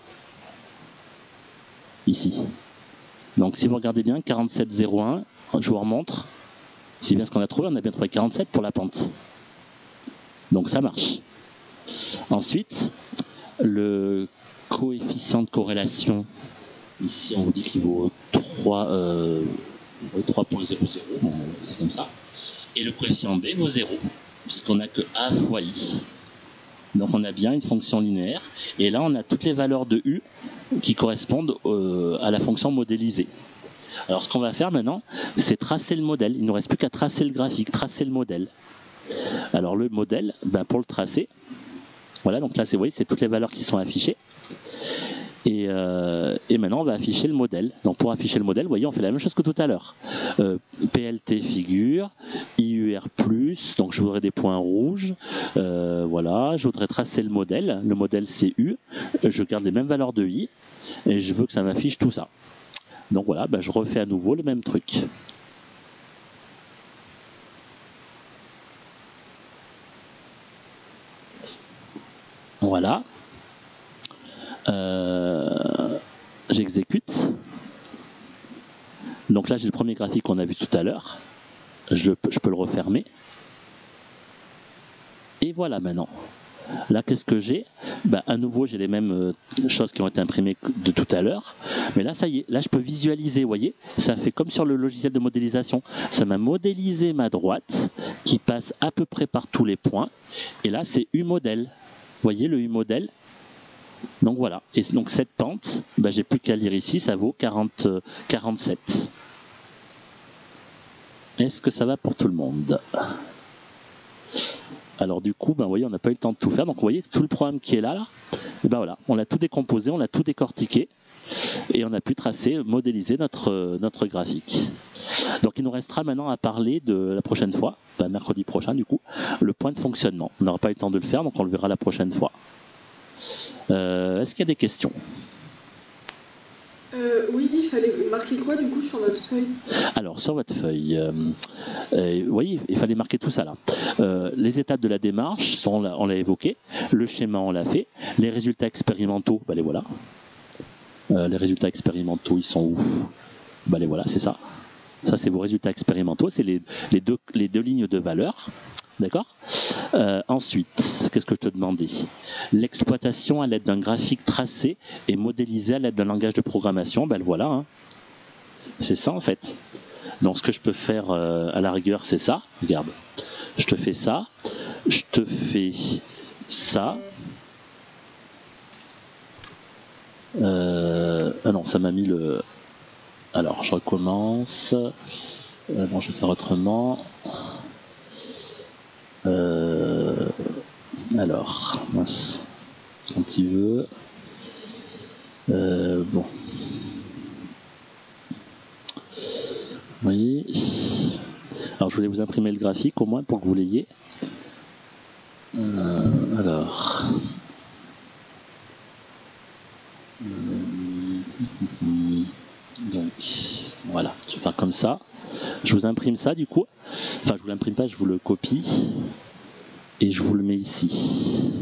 Ici. Donc, si vous regardez bien, 47,01, je vous remontre. C'est bien ce qu'on a trouvé. On a bien trouvé 47 pour la pente. Donc, ça marche. Ensuite, le coefficient de corrélation, ici, on vous dit qu'il vaut 3,00, bon, c'est comme ça. Et le coefficient B vaut 0, puisqu'on n'a que A fois I. Donc on a bien une fonction linéaire. Et là, on a toutes les valeurs de U qui correspondent à la fonction modélisée. Alors ce qu'on va faire maintenant, c'est tracer le modèle. Il ne nous reste plus qu'à tracer le graphique, tracer le modèle. Alors le modèle, pour le tracer, voilà, donc là, vous voyez, c'est toutes les valeurs qui sont affichées. Et maintenant, on va afficher le modèle. Donc pour afficher le modèle, vous voyez, on fait la même chose que tout à l'heure. PLT figure, IUR+, donc je voudrais des points rouges. Voilà, je voudrais tracer le modèle. Le modèle, c'est U. Je garde les mêmes valeurs de I. Et je veux que ça m'affiche tout ça. Donc voilà, je refais à nouveau le même truc. Voilà. J'exécute. Donc là, j'ai le premier graphique qu'on a vu tout à l'heure. Je peux le refermer. Et voilà maintenant. Là, qu'est-ce que j'ai? À nouveau, j'ai les mêmes choses qui ont été imprimées de tout à l'heure. Mais là, ça y est. Là, je peux visualiser, vous voyez. Ça fait comme sur le logiciel de modélisation. Ça m'a modélisé ma droite qui passe à peu près par tous les points. Et là, c'est U-modèle. Vous voyez le U-modèle? Donc voilà. Et donc cette pente, j'ai plus qu'à lire ici, ça vaut 47. Est-ce que ça va pour tout le monde? Alors du coup, vous voyez, on n'a pas eu le temps de tout faire. Donc vous voyez, tout le programme qui est là, et voilà, on l'a tout décomposé, on l'a tout décortiqué. Et on a pu tracer, modéliser notre graphique. Donc il nous restera maintenant à parler de la prochaine fois, mercredi prochain du coup, le point de fonctionnement. On n'aura pas eu le temps de le faire, donc on le verra la prochaine fois. Est-ce qu'il y a des questions? Oui, il fallait marquer quoi du coup sur notre feuille? Alors sur votre feuille, vous voyez, il fallait marquer tout ça là. Les étapes de la démarche, on l'a évoqué, le schéma on l'a fait, les résultats expérimentaux, les voilà. Les résultats expérimentaux, ils sont où? Les voilà, c'est ça. Ça, c'est vos résultats expérimentaux, c'est les deux lignes de valeur. D'accord? Ensuite, qu'est-ce que je te demandais? L'exploitation à l'aide d'un graphique tracé et modélisé à l'aide d'un langage de programmation, le voilà. Hein. C'est ça, en fait. Donc, ce que je peux faire à la rigueur, c'est ça. Regarde. Je te fais ça. Je te fais ça. Ah non, ça m'a mis le... Alors, je recommence. Non, je vais faire autrement. Alors, mince. Quand tu veux. Bon. Oui. Alors, je voulais vous imprimer le graphique au moins pour que vous l'ayez. Alors. Donc, voilà. Je vais faire comme ça. Je vous imprime ça du coup. Enfin, je vous l'imprime pas, je vous le copie. Et je vous le mets ici.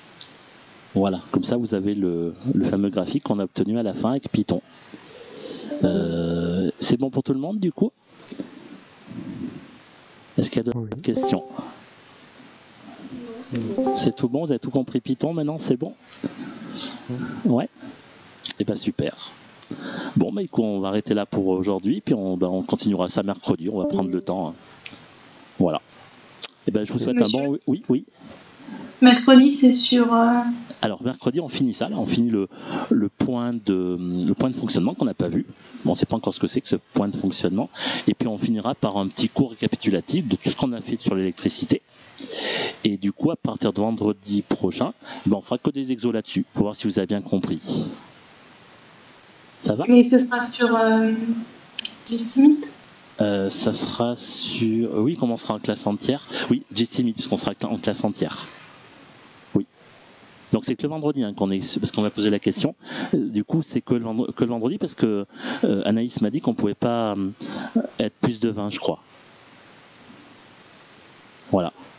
Voilà, comme ça vous avez le fameux graphique qu'on a obtenu à la fin avec Python. C'est bon pour tout le monde du coup? Est-ce qu'il y a d'autres questions? Non, c'est bon. C'est tout bon? Vous avez tout compris Python maintenant? C'est bon? Ouais? Et bien super. Bon, bah écoute, on va arrêter là pour aujourd'hui, puis on continuera ça mercredi, on va prendre le temps. Voilà. Et ben je vous souhaite un bon... Oui, oui. Mercredi, c'est sur... Alors mercredi, on finit ça, là, on finit le point de fonctionnement qu'on n'a pas vu. Bon, on ne sait pas encore ce que c'est que ce point de fonctionnement. Et puis on finira par un petit cours récapitulatif de tout ce qu'on a fait sur l'électricité. Et du coup, à partir de vendredi prochain, ben, on fera que des exos là-dessus, pour voir si vous avez bien compris. Ça va? Et ce sera sur GTmeet? Ça sera sur... Oui, comme on sera en classe entière. Oui, GTmeet, puisqu'on sera en classe entière. Oui. Donc c'est que le vendredi hein, parce qu'on m'a posé la question. Du coup, c'est que le vendredi, parce que Anaïs m'a dit qu'on ne pouvait pas être plus de 20, je crois. Voilà.